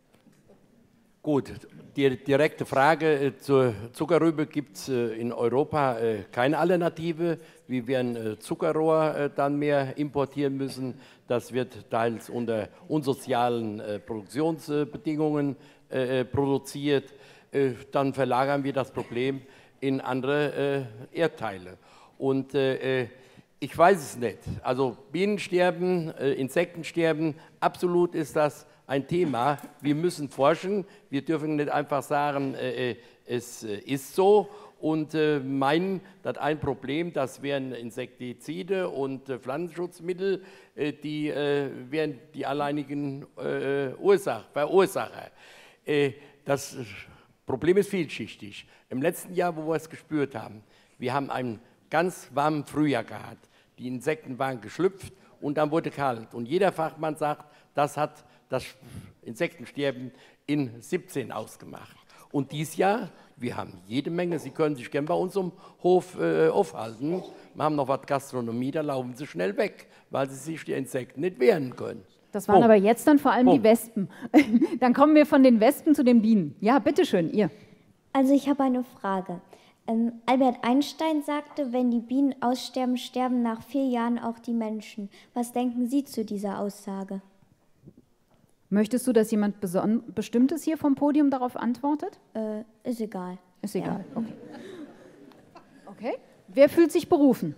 Gut, die direkte Frage zur Zuckerrübe gibt es in Europa keine Alternative. Wir werden Zuckerrohr dann mehr importieren müssen. Das wird teils unter unsozialen Produktionsbedingungen produziert. Dann verlagern wir das Problem in andere Erdteile. Und ich weiß es nicht. Also Bienensterben, Insektensterben, absolut ist das ein Thema. Wir müssen forschen. Wir dürfen nicht einfach sagen, es ist so und meinen, dass ein Problem, das wären Insektizide und Pflanzenschutzmittel, die wären die alleinigen Verursacher. Das Problem ist vielschichtig. Im letzten Jahr, wo wir es gespürt haben, wir haben einen ganz warmen Frühjahr gehabt. Die Insekten waren geschlüpft und dann wurde kalt. Und jeder Fachmann sagt, das hat das Insektensterben in 17 ausgemacht. Und dieses Jahr, wir haben jede Menge, Sie können sich gerne bei uns am Hof aufhalten. Wir haben noch was Gastronomie, da laufen sie schnell weg, weil sie sich die Insekten nicht wehren können. Das waren aber jetzt dann vor allem die Wespen. Dann kommen wir von den Wespen zu den Bienen. Ja, bitteschön, ihr. Also ich habe eine Frage. Albert Einstein sagte, wenn die Bienen aussterben, sterben nach 4 Jahren auch die Menschen. Was denken Sie zu dieser Aussage? Möchtest du, dass jemand Bestimmtes hier vom Podium darauf antwortet? Ist egal. Ist egal, ja. Okay. Okay. Wer fühlt sich berufen?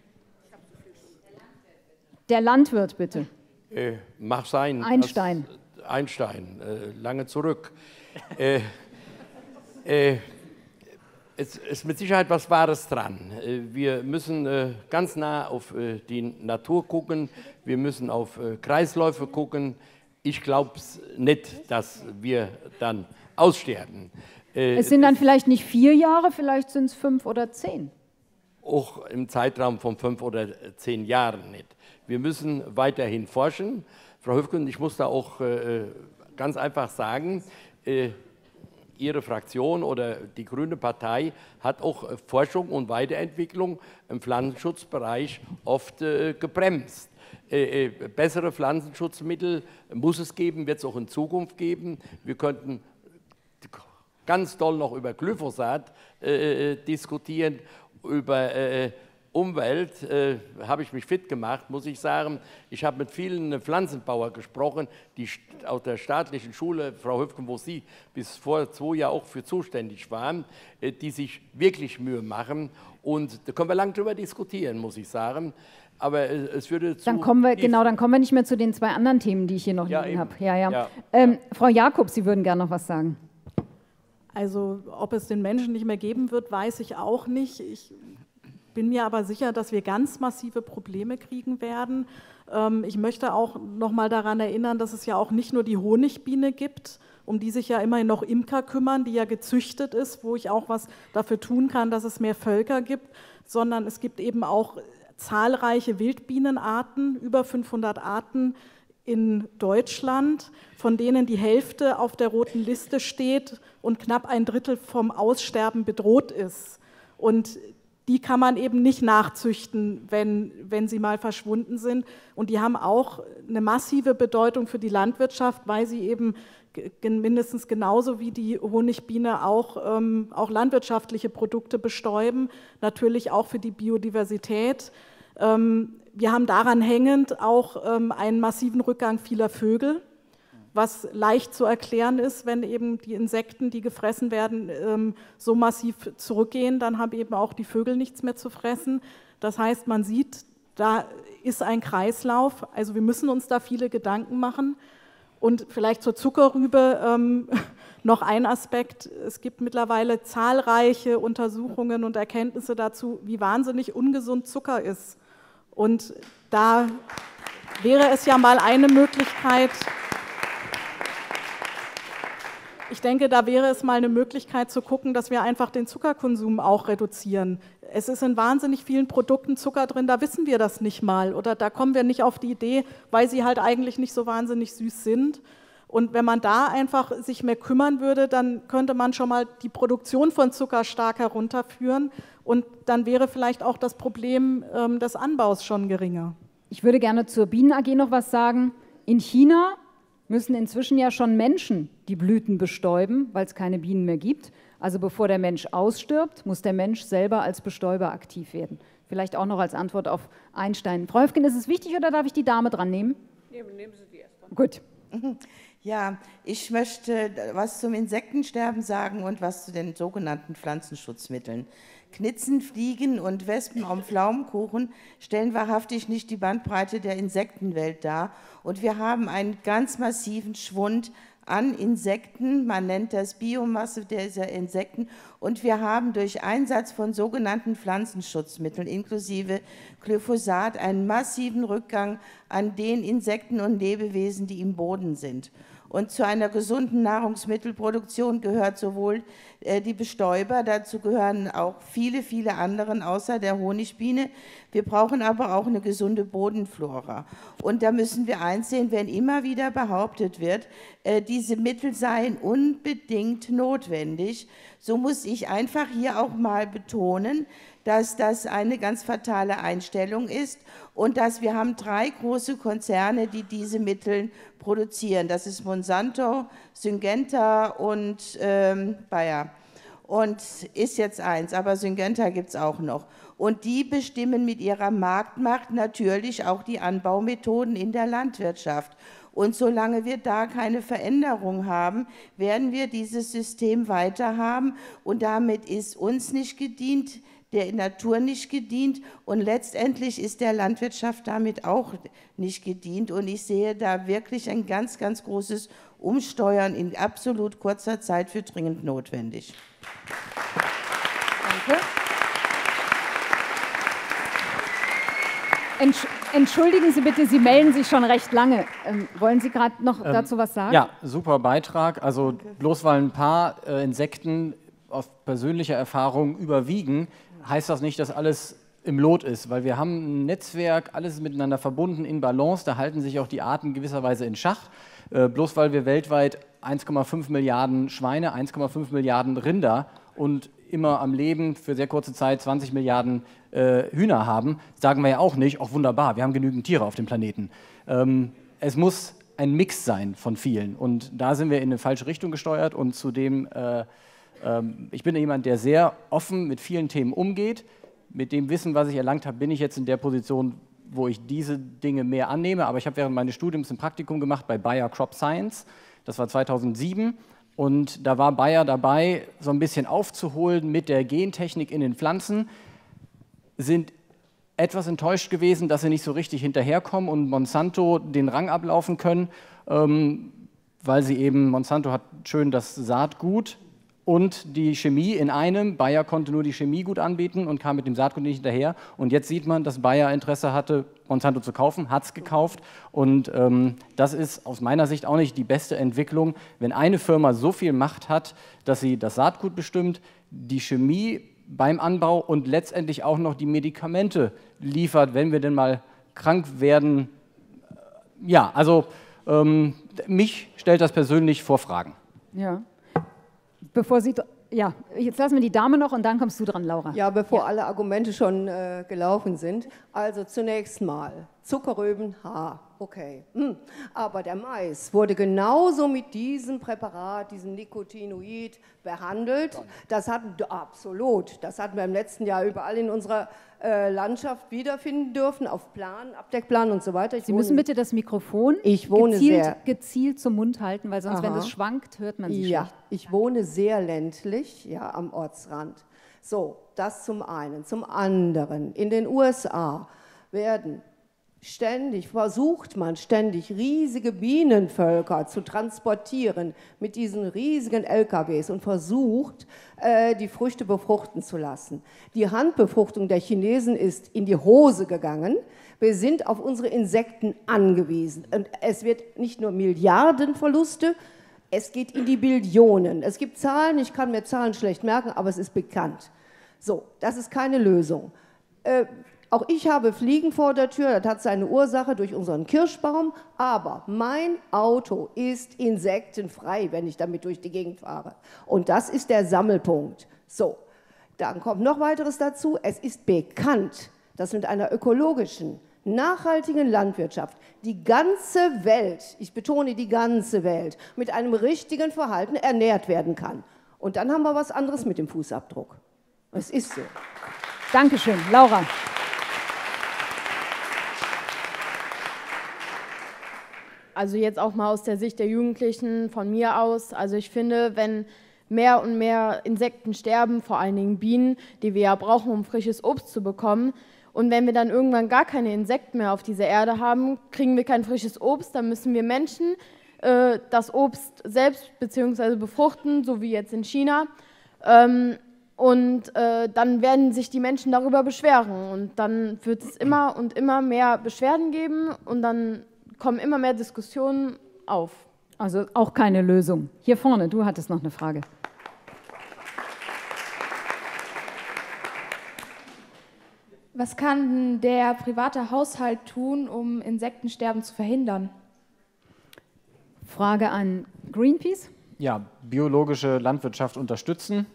Der Landwirt, bitte. Mag sein. Einstein. Einstein, lange zurück. Es ist mit Sicherheit was Wahres dran. Wir müssen ganz nah auf die Natur gucken, wir müssen auf Kreisläufe gucken. Ich glaube nicht, dass wir dann aussterben. Es sind dann vielleicht nicht 4 Jahre, vielleicht sind es 5 oder 10. Auch im Zeitraum von 5 oder 10 Jahren nicht. Wir müssen weiterhin forschen. Frau Höfgen, ich muss da auch ganz einfach sagen, Ihre Fraktion oder die Grüne Partei hat auch Forschung und Weiterentwicklung im Pflanzenschutzbereich oft gebremst. Bessere Pflanzenschutzmittel muss es geben, wird es auch in Zukunft geben. Wir könnten ganz doll noch über Glyphosat diskutieren, über Umwelt habe ich mich fit gemacht, muss ich sagen. Ich habe mit vielen Pflanzenbauern gesprochen, die aus der staatlichen Schule, Frau Höfgen, wo Sie bis vor 2 Jahren auch für zuständig waren, die sich wirklich Mühe machen. Und da können wir lange drüber diskutieren, muss ich sagen. Aber es würde zu... Dann kommen wir nicht mehr zu den 2 anderen Themen, die ich hier noch liegen habe. Ja. Frau Jakob, Sie würden gerne noch was sagen. Also ob es den Menschen nicht mehr geben wird, weiß ich auch nicht. Ich bin mir aber sicher, dass wir ganz massive Probleme kriegen werden. Ich möchte auch noch mal daran erinnern, dass es ja auch nicht nur die Honigbiene gibt, um die sich ja immerhin noch Imker kümmern, die ja gezüchtet ist, wo ich auch was dafür tun kann, dass es mehr Völker gibt, sondern es gibt eben auch zahlreiche Wildbienenarten, über 500 Arten in Deutschland, von denen die Hälfte auf der roten Liste steht und knapp 1/3 vom Aussterben bedroht ist. Und die kann man eben nicht nachzüchten, wenn sie mal verschwunden sind. Und die haben auch eine massive Bedeutung für die Landwirtschaft, weil sie eben mindestens genauso wie die Honigbiene auch landwirtschaftliche Produkte bestäuben, natürlich auch für die Biodiversität. Wir haben daran hängend auch einen massiven Rückgang vieler Vögel, was leicht zu erklären ist, wenn eben die Insekten, die gefressen werden, so massiv zurückgehen, dann haben eben auch die Vögel nichts mehr zu fressen. Das heißt, man sieht, da ist ein Kreislauf, also wir müssen uns da viele Gedanken machen. Und vielleicht zur Zuckerrübe noch ein Aspekt. Es gibt mittlerweile zahlreiche Untersuchungen und Erkenntnisse dazu, wie wahnsinnig ungesund Zucker ist. Und da wäre es ja mal eine Möglichkeit, ich denke, da wäre es mal eine Möglichkeit zu gucken, dass wir einfach den Zuckerkonsum auch reduzieren. Es ist in wahnsinnig vielen Produkten Zucker drin, da wissen wir das nicht mal oder da kommen wir nicht auf die Idee, weil sie halt eigentlich nicht so wahnsinnig süß sind. Und wenn man da einfach sich mehr kümmern würde, dann könnte man schon mal die Produktion von Zucker stark herunterführen und dann wäre vielleicht auch das Problem des Anbaus schon geringer. Ich würde gerne zur Bienen AG noch was sagen. In China müssen inzwischen ja schon Menschen die Blüten bestäuben, weil es keine Bienen mehr gibt. Also bevor der Mensch ausstirbt, muss der Mensch selber als Bestäuber aktiv werden. Vielleicht auch noch als Antwort auf Einstein. Frau Höfgen, ist es wichtig oder darf ich die Dame dran nehmen? Nehmen Sie die erst dran. Gut. Ja, ich möchte was zum Insektensterben sagen und was zu den sogenannten Pflanzenschutzmitteln. Knitzen, Fliegen und Wespen am Pflaumenkuchen stellen wahrhaftig nicht die Bandbreite der Insektenwelt dar. Und wir haben einen ganz massiven Schwund an Insekten, man nennt das Biomasse dieser Insekten, und wir haben durch Einsatz von sogenannten Pflanzenschutzmitteln inklusive Glyphosat einen massiven Rückgang an den Insekten und Lebewesen, die im Boden sind. Und zu einer gesunden Nahrungsmittelproduktion gehört sowohl die Bestäuber, dazu gehören auch viele, viele andere außer der Honigbiene. Wir brauchen aber auch eine gesunde Bodenflora. Und da müssen wir einsehen, wenn immer wieder behauptet wird, diese Mittel seien unbedingt notwendig, so muss ich einfach hier auch mal betonen, dass das eine ganz fatale Einstellung ist und dass wir haben 3 große Konzerne, die diese Mittel produzieren. Das ist Monsanto, Syngenta und Bayer. Und ist jetzt eins, aber Syngenta gibt es auch noch. Und die bestimmen mit ihrer Marktmacht natürlich auch die Anbaumethoden in der Landwirtschaft. Und solange wir da keine Veränderung haben, werden wir dieses System weiter haben. Und damit ist uns nicht gedient, der Natur nicht gedient und letztendlich ist der Landwirtschaft damit auch nicht gedient. Und ich sehe da wirklich ein ganz, ganz großes Umsteuern in absolut kurzer Zeit für dringend notwendig. Danke. Entschuldigen Sie bitte, Sie melden sich schon recht lange. Wollen Sie gerade noch dazu was sagen? Ja, super Beitrag. Also bloß weil ein paar Insekten aus persönlicher Erfahrung überwiegen, heißt das nicht, dass alles im Lot ist, weil wir haben ein Netzwerk, alles ist miteinander verbunden, in Balance, da halten sich auch die Arten gewisserweise in Schach. Bloß weil wir weltweit 1,5 Milliarden Schweine, 1,5 Milliarden Rinder und immer am Leben für sehr kurze Zeit 20 Milliarden Hühner haben, sagen wir ja auch nicht, auch wunderbar, wir haben genügend Tiere auf dem Planeten. Es muss ein Mix sein von vielen und da sind wir in eine falsche Richtung gesteuert und zudem ich bin jemand, der sehr offen mit vielen Themen umgeht. Mit dem Wissen, was ich erlangt habe, bin ich jetzt in der Position, wo ich diese Dinge mehr annehme. Aber ich habe während meines Studiums ein Praktikum gemacht bei Bayer Crop Science. Das war 2007. Und da war Bayer dabei, so ein bisschen aufzuholen mit der Gentechnik in den Pflanzen. Sind etwas enttäuscht gewesen, dass sie nicht so richtig hinterherkommen und Monsanto den Rang ablaufen können, weil sie eben, Monsanto hat schön das Saatgut und die Chemie in einem. Bayer konnte nur die Chemie gut anbieten und kam mit dem Saatgut nicht hinterher. Und jetzt sieht man, dass Bayer Interesse hatte, Monsanto zu kaufen, hat es gekauft. Und das ist aus meiner Sicht auch nicht die beste Entwicklung, wenn eine Firma so viel Macht hat, dass sie das Saatgut bestimmt, die Chemie beim Anbau und letztendlich auch noch die Medikamente liefert, wenn wir denn mal krank werden. Ja, also mich stellt das persönlich vor Fragen. Ja. Bevor Sie, ja, jetzt lassen wir die Dame noch und dann kommst du dran, Laura. Ja, bevor alle Argumente schon gelaufen sind. Also zunächst mal Zuckerrüben, okay. Aber der Mais wurde genauso mit diesem Präparat, diesem Nicotinoid behandelt. Das hatten wir im letzten Jahr überall in unserer Landschaft wiederfinden dürfen, auf Plan, Abdeckplan und so weiter. Sie müssen bitte das Mikrofon gezielt zum Mund halten, weil sonst, wenn das schwankt, hört man Sie schlecht. Ja, ich wohne sehr ländlich, ja, am Ortsrand. So, das zum einen. Zum anderen, in den USA versucht man ständig riesige Bienenvölker zu transportieren mit diesen riesigen LKWs und versucht, die Früchte befruchten zu lassen. Die Handbefruchtung der Chinesen ist in die Hose gegangen. Wir sind auf unsere Insekten angewiesen. Und es wird nicht nur Milliardenverluste, es geht in die Billionen. Es gibt Zahlen, ich kann mir Zahlen schlecht merken, aber es ist bekannt. So, das ist keine Lösung. Auch ich habe Fliegen vor der Tür, das hat seine Ursache durch unseren Kirschbaum, aber mein Auto ist insektenfrei, wenn ich damit durch die Gegend fahre. Und das ist der Sammelpunkt. So, dann kommt noch weiteres dazu. Es ist bekannt, dass mit einer ökologischen, nachhaltigen Landwirtschaft die ganze Welt, ich betone die ganze Welt, mit einem richtigen Verhalten ernährt werden kann. Und dann haben wir was anderes mit dem Fußabdruck. Es ist so. Dankeschön. Laura. Also jetzt auch mal aus der Sicht der Jugendlichen, von mir aus. Also ich finde, wenn mehr und mehr Insekten sterben, vor allen Dingen Bienen, die wir ja brauchen, um frisches Obst zu bekommen, und wenn wir dann irgendwann gar keine Insekten mehr auf dieser Erde haben, kriegen wir kein frisches Obst, dann müssen wir Menschen das Obst selbst bzw. befruchten, so wie jetzt in China. Und dann werden sich die Menschen darüber beschweren und dann wird es immer und immer mehr Beschwerden geben und dann kommen immer mehr Diskussionen auf. Also auch keine Lösung. Hier vorne, du hattest noch eine Frage. Was kann der private Haushalt tun, um Insektensterben zu verhindern? Frage an Greenpeace. Ja, biologische Landwirtschaft unterstützen.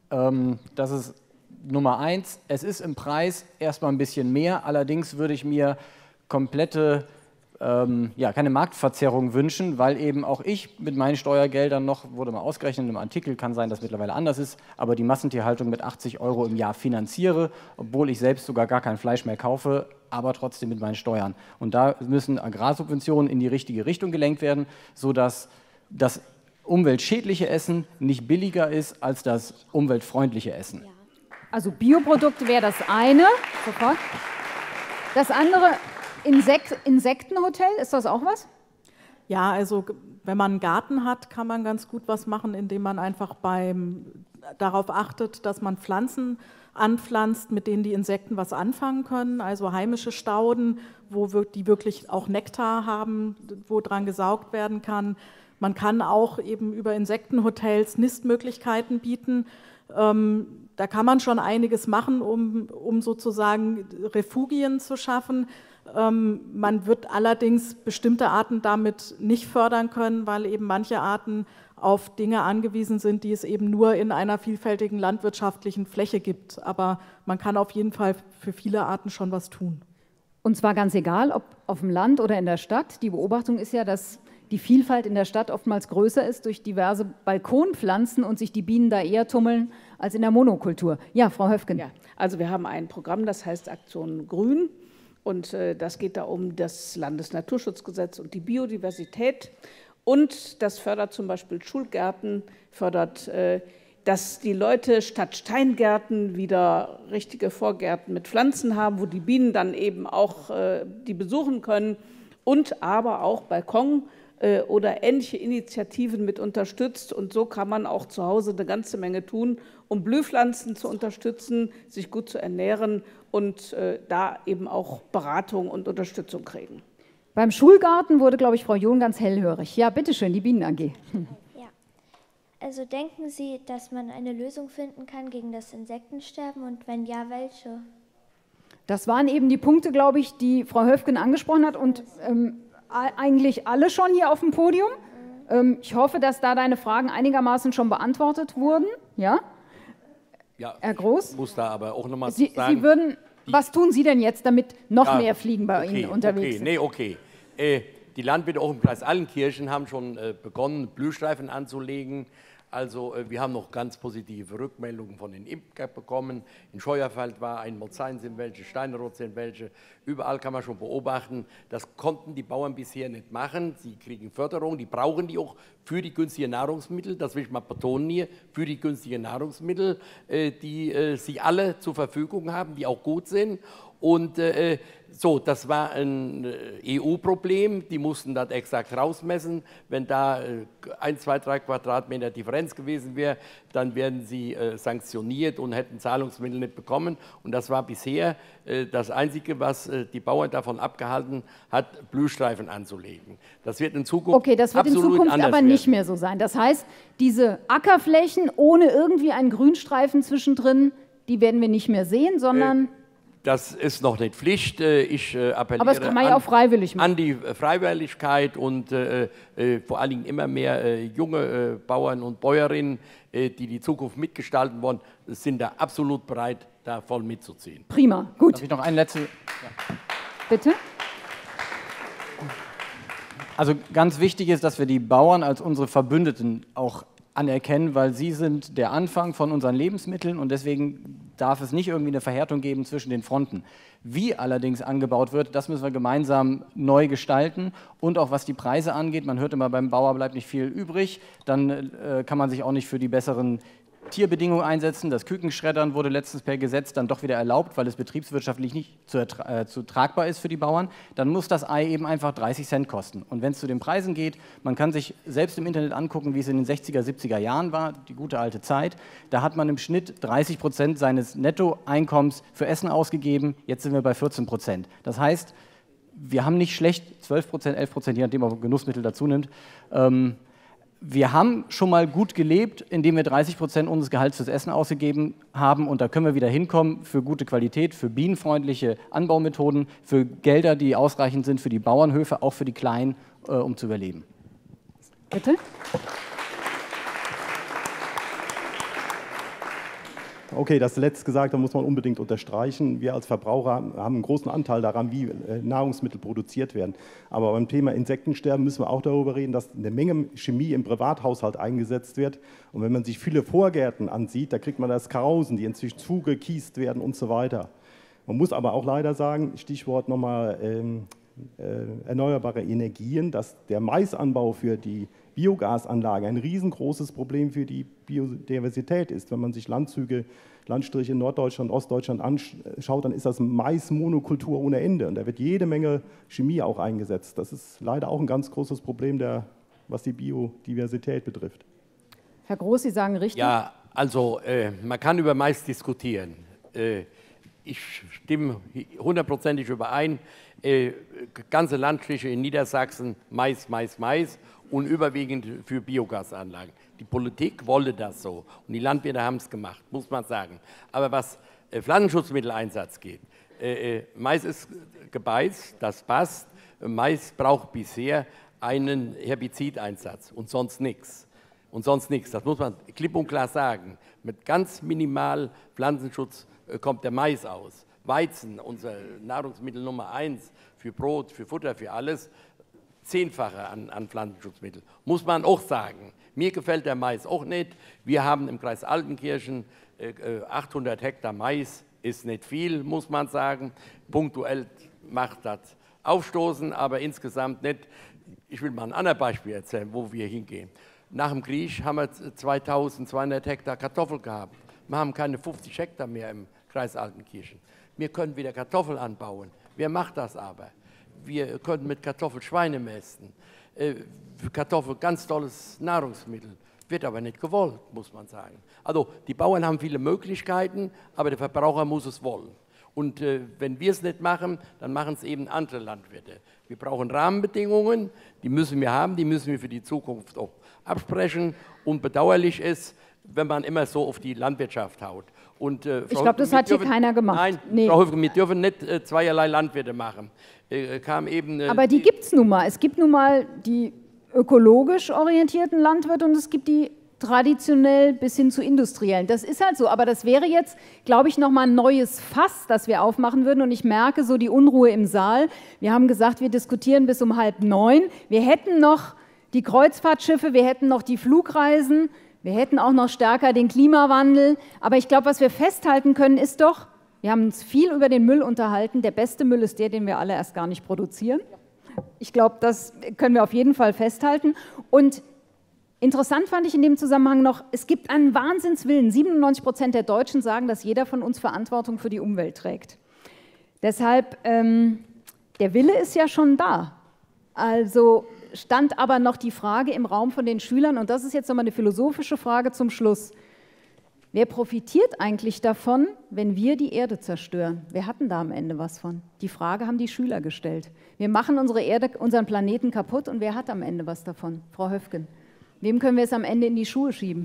Das ist Nummer 1. Es ist im Preis erstmal ein bisschen mehr, allerdings würde ich mir komplette, keine Marktverzerrung wünschen, weil eben auch ich mit meinen Steuergeldern noch, wurde mal ausgerechnet im Artikel, kann sein, dass mittlerweile anders ist, aber die Massentierhaltung mit 80 € im Jahr finanziere, obwohl ich selbst sogar gar kein Fleisch mehr kaufe, aber trotzdem mit meinen Steuern. Und da müssen Agrarsubventionen in die richtige Richtung gelenkt werden, sodass das umweltschädliche Essen nicht billiger ist als das umweltfreundliche Essen. Also Bioprodukte wäre das eine, sofort. Das andere, Insektenhotel, ist das auch was? Ja, also wenn man einen Garten hat, kann man ganz gut was machen, indem man einfach darauf achtet, dass man Pflanzen anpflanzt, mit denen die Insekten was anfangen können, also heimische Stauden, die wirklich auch Nektar haben, wo dran gesaugt werden kann. Man kann auch eben über Insektenhotels Nistmöglichkeiten bieten. Da kann man schon einiges machen, um sozusagen Refugien zu schaffen. Man wird allerdings bestimmte Arten damit nicht fördern können, weil eben manche Arten auf Dinge angewiesen sind, die es eben nur in einer vielfältigen landwirtschaftlichen Fläche gibt. Aber man kann auf jeden Fall für viele Arten schon was tun. Und zwar ganz egal, ob auf dem Land oder in der Stadt. Die Beobachtung ist ja, dass die Vielfalt in der Stadt oftmals größer ist durch diverse Balkonpflanzen und sich die Bienen da eher tummeln als in der Monokultur. Ja, Frau Höfgen. Ja, also wir haben ein Programm, das heißt Aktion Grün. Und das geht da um das Landesnaturschutzgesetz und die Biodiversität. Und das fördert zum Beispiel Schulgärten, fördert, dass die Leute statt Steingärten wieder richtige Vorgärten mit Pflanzen haben, wo die Bienen dann eben auch die besuchen können. Und aber auch Balkon oder ähnliche Initiativen mit unterstützt. Und so kann man auch zu Hause eine ganze Menge tun, um Blühpflanzen zu unterstützen, sich gut zu ernähren und da eben auch Beratung und Unterstützung kriegen. Beim Schulgarten wurde, glaube ich, Frau John ganz hellhörig. Ja, bitteschön, die Bienen AG. Ja, also denken Sie, dass man eine Lösung finden kann gegen das Insektensterben und wenn ja, welche? Das waren eben die Punkte, glaube ich, die Frau Höfgen angesprochen hat und eigentlich alle schon hier auf dem Podium. Ich hoffe, dass da deine Fragen einigermaßen schon beantwortet wurden. Ja? Ja, Herr Groß? Ich muss da aber auch nochmal sagen. Sie würden, was tun Sie denn jetzt, damit noch mehr Fliegen bei Ihnen unterwegs sind? Die Landwirte auch im Kreis Allenkirchen haben schon begonnen, Blühstreifen anzulegen. Also wir haben noch ganz positive Rückmeldungen von den Imkern bekommen. In Scheuerfeld war in Molsheim sind welche, Steineroth sind welche. Überall kann man schon beobachten, das konnten die Bauern bisher nicht machen. Sie kriegen Förderung, die brauchen die auch für die günstigen Nahrungsmittel. Das will ich mal betonen hier, für die günstigen Nahrungsmittel, die sie alle zur Verfügung haben, die auch gut sind. Und das war ein EU-Problem, die mussten das exakt rausmessen. Wenn da 1, 2, 3 Quadratmeter Differenz gewesen wäre, dann werden sie sanktioniert und hätten Zahlungsmittel nicht bekommen. Und das war bisher das Einzige, was die Bauern davon abgehalten hat, Blühstreifen anzulegen. Das wird in Zukunft okay, das wird in Zukunft aber nicht mehr so sein. Das heißt, diese Ackerflächen ohne irgendwie einen Grünstreifen zwischendrin, die werden wir nicht mehr sehen, sondern... Das ist noch nicht Pflicht. Ich appelliere aber das kann man ja auch freiwillig machen. An die Freiwilligkeit und vor allen Dingen immer mehr junge Bauern und Bäuerinnen, die Zukunft mitgestalten wollen, sind da absolut bereit, da voll mitzuziehen. Prima, gut. Darf ich noch ein letztes... Ja. Bitte? Also ganz wichtig ist, dass wir die Bauern als unsere Verbündeten auch anerkennen, weil sie sind der Anfang von unseren Lebensmitteln und deswegen darf es nicht irgendwie eine Verhärtung geben zwischen den Fronten. Wie allerdings angebaut wird, das müssen wir gemeinsam neu gestalten und auch was die Preise angeht, man hört immer, beim Bauer bleibt nicht viel übrig, dann kann man sich auch nicht für die besseren Tierbedingungen einsetzen. Das Kükenschreddern wurde letztens per Gesetz dann doch wieder erlaubt, weil es betriebswirtschaftlich nicht zu tragbar ist für die Bauern. Dann muss das Ei eben einfach 30 Cent kosten. Und wenn es zu den Preisen geht, man kann sich selbst im Internet angucken, wie es in den 60er, 70er Jahren war, die gute alte Zeit. Da hat man im Schnitt 30% seines Nettoeinkommens für Essen ausgegeben. Jetzt sind wir bei 14%. Das heißt, wir haben nicht schlecht 12%, 11%, je nachdem, ob man Genussmittel dazu nimmt. Wir haben schon mal gut gelebt, indem wir 30% unseres Gehalts fürs Essen ausgegeben haben und da können wir wieder hinkommen für gute Qualität, für bienenfreundliche Anbaumethoden, für Gelder, die ausreichend sind für die Bauernhöfe, auch für die Kleinen, um zu überleben. Bitte? Okay, das Letztgesagte muss man unbedingt unterstreichen. Wir als Verbraucher haben einen großen Anteil daran, wie Nahrungsmittel produziert werden. Aber beim Thema Insektensterben müssen wir auch darüber reden, dass eine Menge Chemie im Privathaushalt eingesetzt wird. Und wenn man sich viele Vorgärten ansieht, da kriegt man das Krausen, die inzwischen zugekiest werden und so weiter. Man muss aber auch leider sagen, Stichwort nochmal erneuerbare Energien, dass der Maisanbau für die Biogasanlage ein riesengroßes Problem für die Biodiversität ist. Wenn man sich Landstriche in Norddeutschland, Ostdeutschland anschaut, dann ist das Maismonokultur ohne Ende. Und da wird jede Menge Chemie auch eingesetzt. Das ist leider auch ein ganz großes Problem, was die Biodiversität betrifft. Herr Groß, Sie sagen richtig? Ja, also man kann über Mais diskutieren. Ich stimme 100%ig überein. Ganze Landstriche in Niedersachsen, Mais, Mais, Mais und überwiegend für Biogasanlagen. Die Politik wollte das so und die Landwirte haben es gemacht, muss man sagen. Aber was Pflanzenschutzmitteleinsatz geht, Mais ist gebeizt, das passt. Mais braucht bisher einen Herbizideinsatz und sonst nichts. Und sonst nichts, das muss man klipp und klar sagen. Mit ganz minimal Pflanzenschutz kommt der Mais aus. Weizen, unser Nahrungsmittel Nummer 1 für Brot, für Futter, für alles, 10-fache an Pflanzenschutzmittel. Muss man auch sagen. Mir gefällt der Mais auch nicht. Wir haben im Kreis Altenkirchen 800 Hektar Mais, ist nicht viel, muss man sagen. Punktuell macht das aufstoßen, aber insgesamt nicht. Ich will mal ein anderes Beispiel erzählen, wo wir hingehen. Nach dem Krieg haben wir 2200 Hektar Kartoffel gehabt. Wir haben keine 50 Hektar mehr im Kreis Altenkirchen. Wir können wieder Kartoffeln anbauen. Wer macht das aber? Wir können mit Kartoffeln Schweine mästen. Kartoffel, ganz tolles Nahrungsmittel. Wird aber nicht gewollt, muss man sagen. Also die Bauern haben viele Möglichkeiten, aber der Verbraucher muss es wollen. Und wenn wir es nicht machen, dann machen es eben andere Landwirte. Wir brauchen Rahmenbedingungen, die müssen wir haben, die müssen wir für die Zukunft auch absprechen. Und bedauerlich ist, wenn man immer so auf die Landwirtschaft haut. Und, ich glaube, das hat hier keiner gemacht. Nein, nee. Frau Höfgen, wir dürfen nicht zweierlei Landwirte machen. Aber die gibt es nun mal. Es gibt nun mal die ökologisch orientierten Landwirte und es gibt die traditionell bis hin zu industriellen. Das ist halt so, aber das wäre jetzt, glaube ich, nochmal ein neues Fass, das wir aufmachen würden und ich merke so die Unruhe im Saal. Wir haben gesagt, wir diskutieren bis um 8:30. Wir hätten noch die Kreuzfahrtschiffe, wir hätten noch die Flugreisen, wir hätten auch noch stärker den Klimawandel, aber ich glaube, was wir festhalten können, ist doch, wir haben uns viel über den Müll unterhalten, der beste Müll ist der, den wir alle erst gar nicht produzieren. Ich glaube, das können wir auf jeden Fall festhalten und interessant fand ich in dem Zusammenhang noch, es gibt einen Wahnsinnswillen. 97% der Deutschen sagen, dass jeder von uns Verantwortung für die Umwelt trägt. Deshalb, der Wille ist ja schon da. Also stand aber noch die Frage im Raum von den Schülern, und das ist jetzt nochmal eine philosophische Frage zum Schluss. Wer profitiert eigentlich davon, wenn wir die Erde zerstören? Wer hat denn da am Ende was von? Die Frage haben die Schüler gestellt. Wir machen unsere Erde, unseren Planeten kaputt und wer hat am Ende was davon? Frau Höfgen. Wem können wir es am Ende in die Schuhe schieben?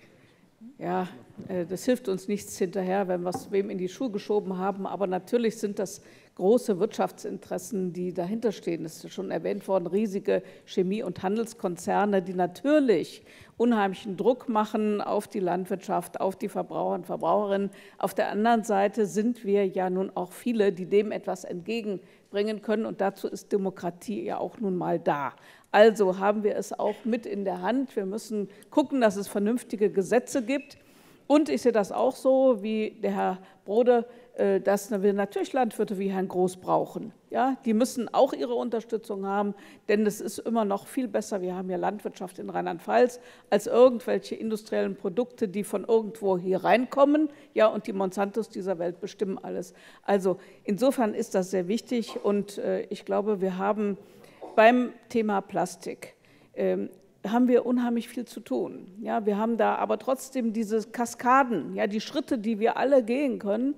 Ja, das hilft uns nichts hinterher, wenn wir es wem in die Schuhe geschoben haben. Aber natürlich sind das große Wirtschaftsinteressen, die dahinter stehen. Es ist schon erwähnt worden, riesige Chemie- und Handelskonzerne, die natürlich unheimlichen Druck machen auf die Landwirtschaft, auf die Verbraucher und Verbraucherinnen. Auf der anderen Seite sind wir ja nun auch viele, die dem etwas entgegenbringen können. Und dazu ist Demokratie ja auch nun mal da. Also haben wir es auch mit in der Hand. Wir müssen gucken, dass es vernünftige Gesetze gibt. Und ich sehe das auch so, wie der Herr Brode, dass wir natürlich Landwirte wie Herrn Groß brauchen. Ja, die müssen auch ihre Unterstützung haben, denn es ist immer noch viel besser, wir haben ja Landwirtschaft in Rheinland-Pfalz, als irgendwelche industriellen Produkte, die von irgendwo hier reinkommen. Ja, und die Monsantos dieser Welt bestimmen alles. Also insofern ist das sehr wichtig und ich glaube, wir haben beim Thema Plastik haben wir unheimlich viel zu tun. Ja, wir haben da aber trotzdem diese Kaskaden, ja, die Schritte, die wir alle gehen können.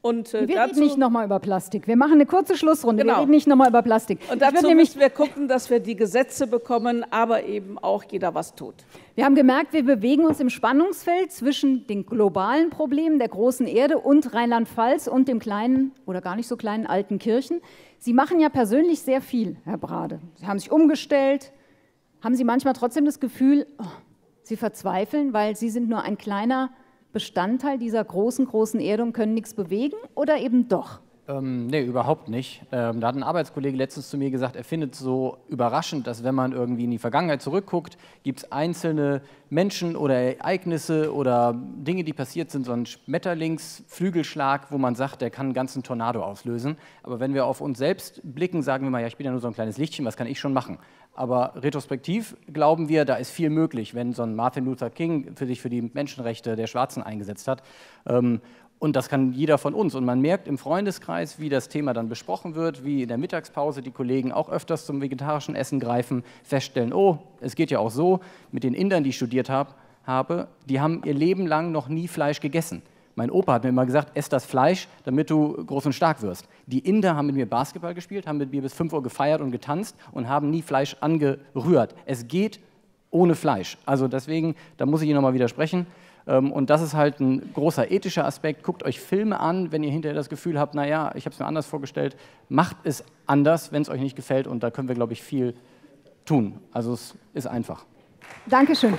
Und, wir reden nicht nochmal über Plastik. Wir machen eine kurze Schlussrunde. Genau. Wir reden nicht nochmal über Plastik. Und dazu müssen wir gucken, dass wir die Gesetze bekommen, aber eben auch jeder was tut. Wir haben gemerkt, wir bewegen uns im Spannungsfeld zwischen den globalen Problemen der großen Erde und Rheinland-Pfalz und dem kleinen oder gar nicht so kleinen Altenkirchen. Sie machen ja persönlich sehr viel, Herr Brade. Sie haben sich umgestellt. Haben Sie manchmal trotzdem das Gefühl, oh, Sie verzweifeln, weil Sie sind nur ein kleiner Bestandteil dieser großen Erde und können nichts bewegen, oder eben doch? Nee, überhaupt nicht. Da hat ein Arbeitskollege letztens zu mir gesagt, er findet es so überraschend, dass wenn man irgendwie in die Vergangenheit zurückguckt, gibt es einzelne Menschen oder Ereignisse oder Dinge, die passiert sind, so ein Schmetterlingsflügelschlag, wo man sagt, der kann einen ganzen Tornado auslösen. Aber wenn wir auf uns selbst blicken, sagen wir mal, ja, ich bin ja nur so ein kleines Lichtchen, was kann ich schon machen? Aber retrospektiv glauben wir, da ist viel möglich, wenn so ein Martin Luther King sich für die Menschenrechte der Schwarzen eingesetzt hat. Und das kann jeder von uns. Und man merkt im Freundeskreis, wie das Thema dann besprochen wird, wie in der Mittagspause die Kollegen auch öfters zum vegetarischen Essen greifen, feststellen, oh, es geht ja auch so. Mit den Indern, die ich studiert habe, die haben ihr Leben lang noch nie Fleisch gegessen. Mein Opa hat mir immer gesagt, ess das Fleisch, damit du groß und stark wirst. Die Inder haben mit mir Basketball gespielt, haben mit mir bis 5 Uhr gefeiert und getanzt und haben nie Fleisch angerührt. Es geht ohne Fleisch. Also deswegen, da muss ich Ihnen nochmal widersprechen. Und das ist halt ein großer ethischer Aspekt. Guckt euch Filme an, wenn ihr hinterher das Gefühl habt, naja, ich habe es mir anders vorgestellt. Macht es anders, wenn es euch nicht gefällt. Und da können wir, glaube ich, viel tun. Also es ist einfach. Dankeschön.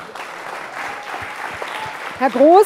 Herr Groß.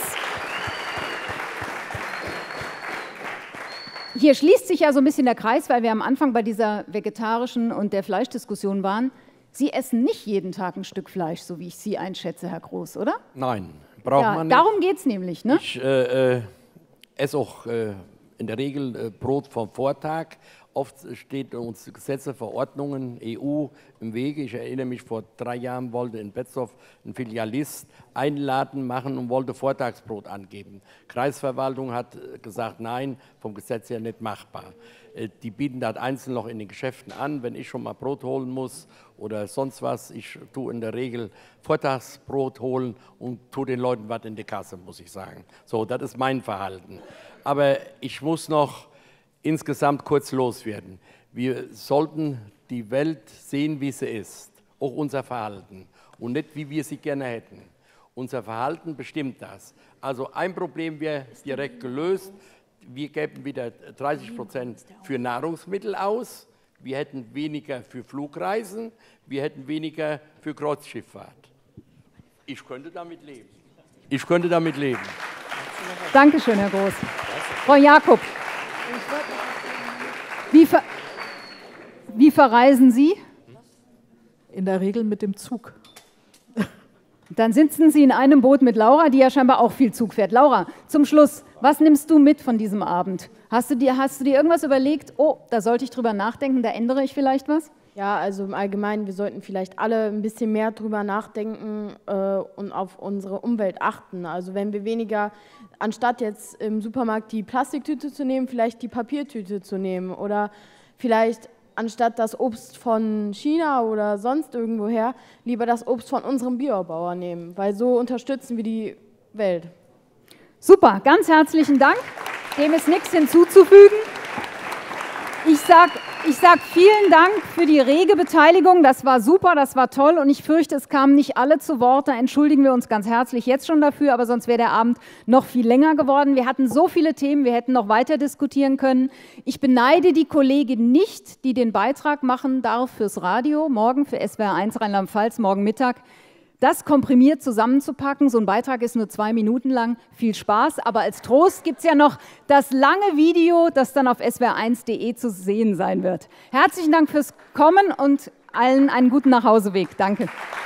Hier schließt sich ja so ein bisschen der Kreis, weil wir am Anfang bei dieser vegetarischen und der Fleischdiskussion waren. Sie essen nicht jeden Tag ein Stück Fleisch, so wie ich Sie einschätze, Herr Groß, oder? Nein, braucht man nicht. Darum geht es nämlich, ne? Ich esse auch in der Regel Brot vom Vortag. Oft steht uns Gesetze, Verordnungen, EU im Wege. Ich erinnere mich, vor 3 Jahren wollte in Betzow ein Filialist einladen machen und wollte Vortagsbrot angeben. Kreisverwaltung hat gesagt, nein, vom Gesetz her nicht machbar. Die bieten das einzeln noch in den Geschäften an, wenn ich schon mal Brot holen muss oder sonst was. Ich tue in der Regel Vortagsbrot holen und tue den Leuten was in die Kasse, muss ich sagen. So, das ist mein Verhalten. Aber ich muss noch insgesamt kurz loswerden. Wir sollten die Welt sehen, wie sie ist, auch unser Verhalten und nicht, wie wir sie gerne hätten. Unser Verhalten bestimmt das. Also ein Problem wäre direkt gelöst. Wir geben wieder 30% für Nahrungsmittel aus. Wir hätten weniger für Flugreisen. Wir hätten weniger für Kreuzschifffahrt. Ich könnte damit leben. Ich könnte damit leben. Dankeschön, Herr Groß. Frau Jakob. Wie verreisen Sie? In der Regel mit dem Zug. Dann sitzen Sie in einem Boot mit Laura, die ja scheinbar auch viel Zug fährt. Laura, zum Schluss, was nimmst du mit von diesem Abend? Hast du dir irgendwas überlegt, oh, da sollte ich drüber nachdenken, da ändere ich vielleicht was? Ja, also im Allgemeinen, wir sollten vielleicht alle ein bisschen mehr drüber nachdenken und auf unsere Umwelt achten. Also wenn wir weniger, anstatt jetzt im Supermarkt die Plastiktüte zu nehmen, vielleicht die Papiertüte zu nehmen oder vielleicht anstatt das Obst von China oder sonst irgendwoher, lieber das Obst von unserem Biobauer nehmen, weil so unterstützen wir die Welt. Super, ganz herzlichen Dank. Dem ist nichts hinzuzufügen. Ich sag vielen Dank für die rege Beteiligung. Das war super, das war toll und ich fürchte, es kamen nicht alle zu Wort. Da entschuldigen wir uns ganz herzlich jetzt schon dafür, aber sonst wäre der Abend noch viel länger geworden. Wir hatten so viele Themen, wir hätten noch weiter diskutieren können. Ich beneide die Kollegin nicht, die den Beitrag machen darf fürs Radio, morgen für SWR1 Rheinland-Pfalz, morgen Mittag. Das komprimiert zusammenzupacken, so ein Beitrag ist nur 2 Minuten lang, viel Spaß, aber als Trost gibt es ja noch das lange Video, das dann auf swr1.de zu sehen sein wird. Herzlichen Dank fürs Kommen und allen einen guten Nachhauseweg. Danke.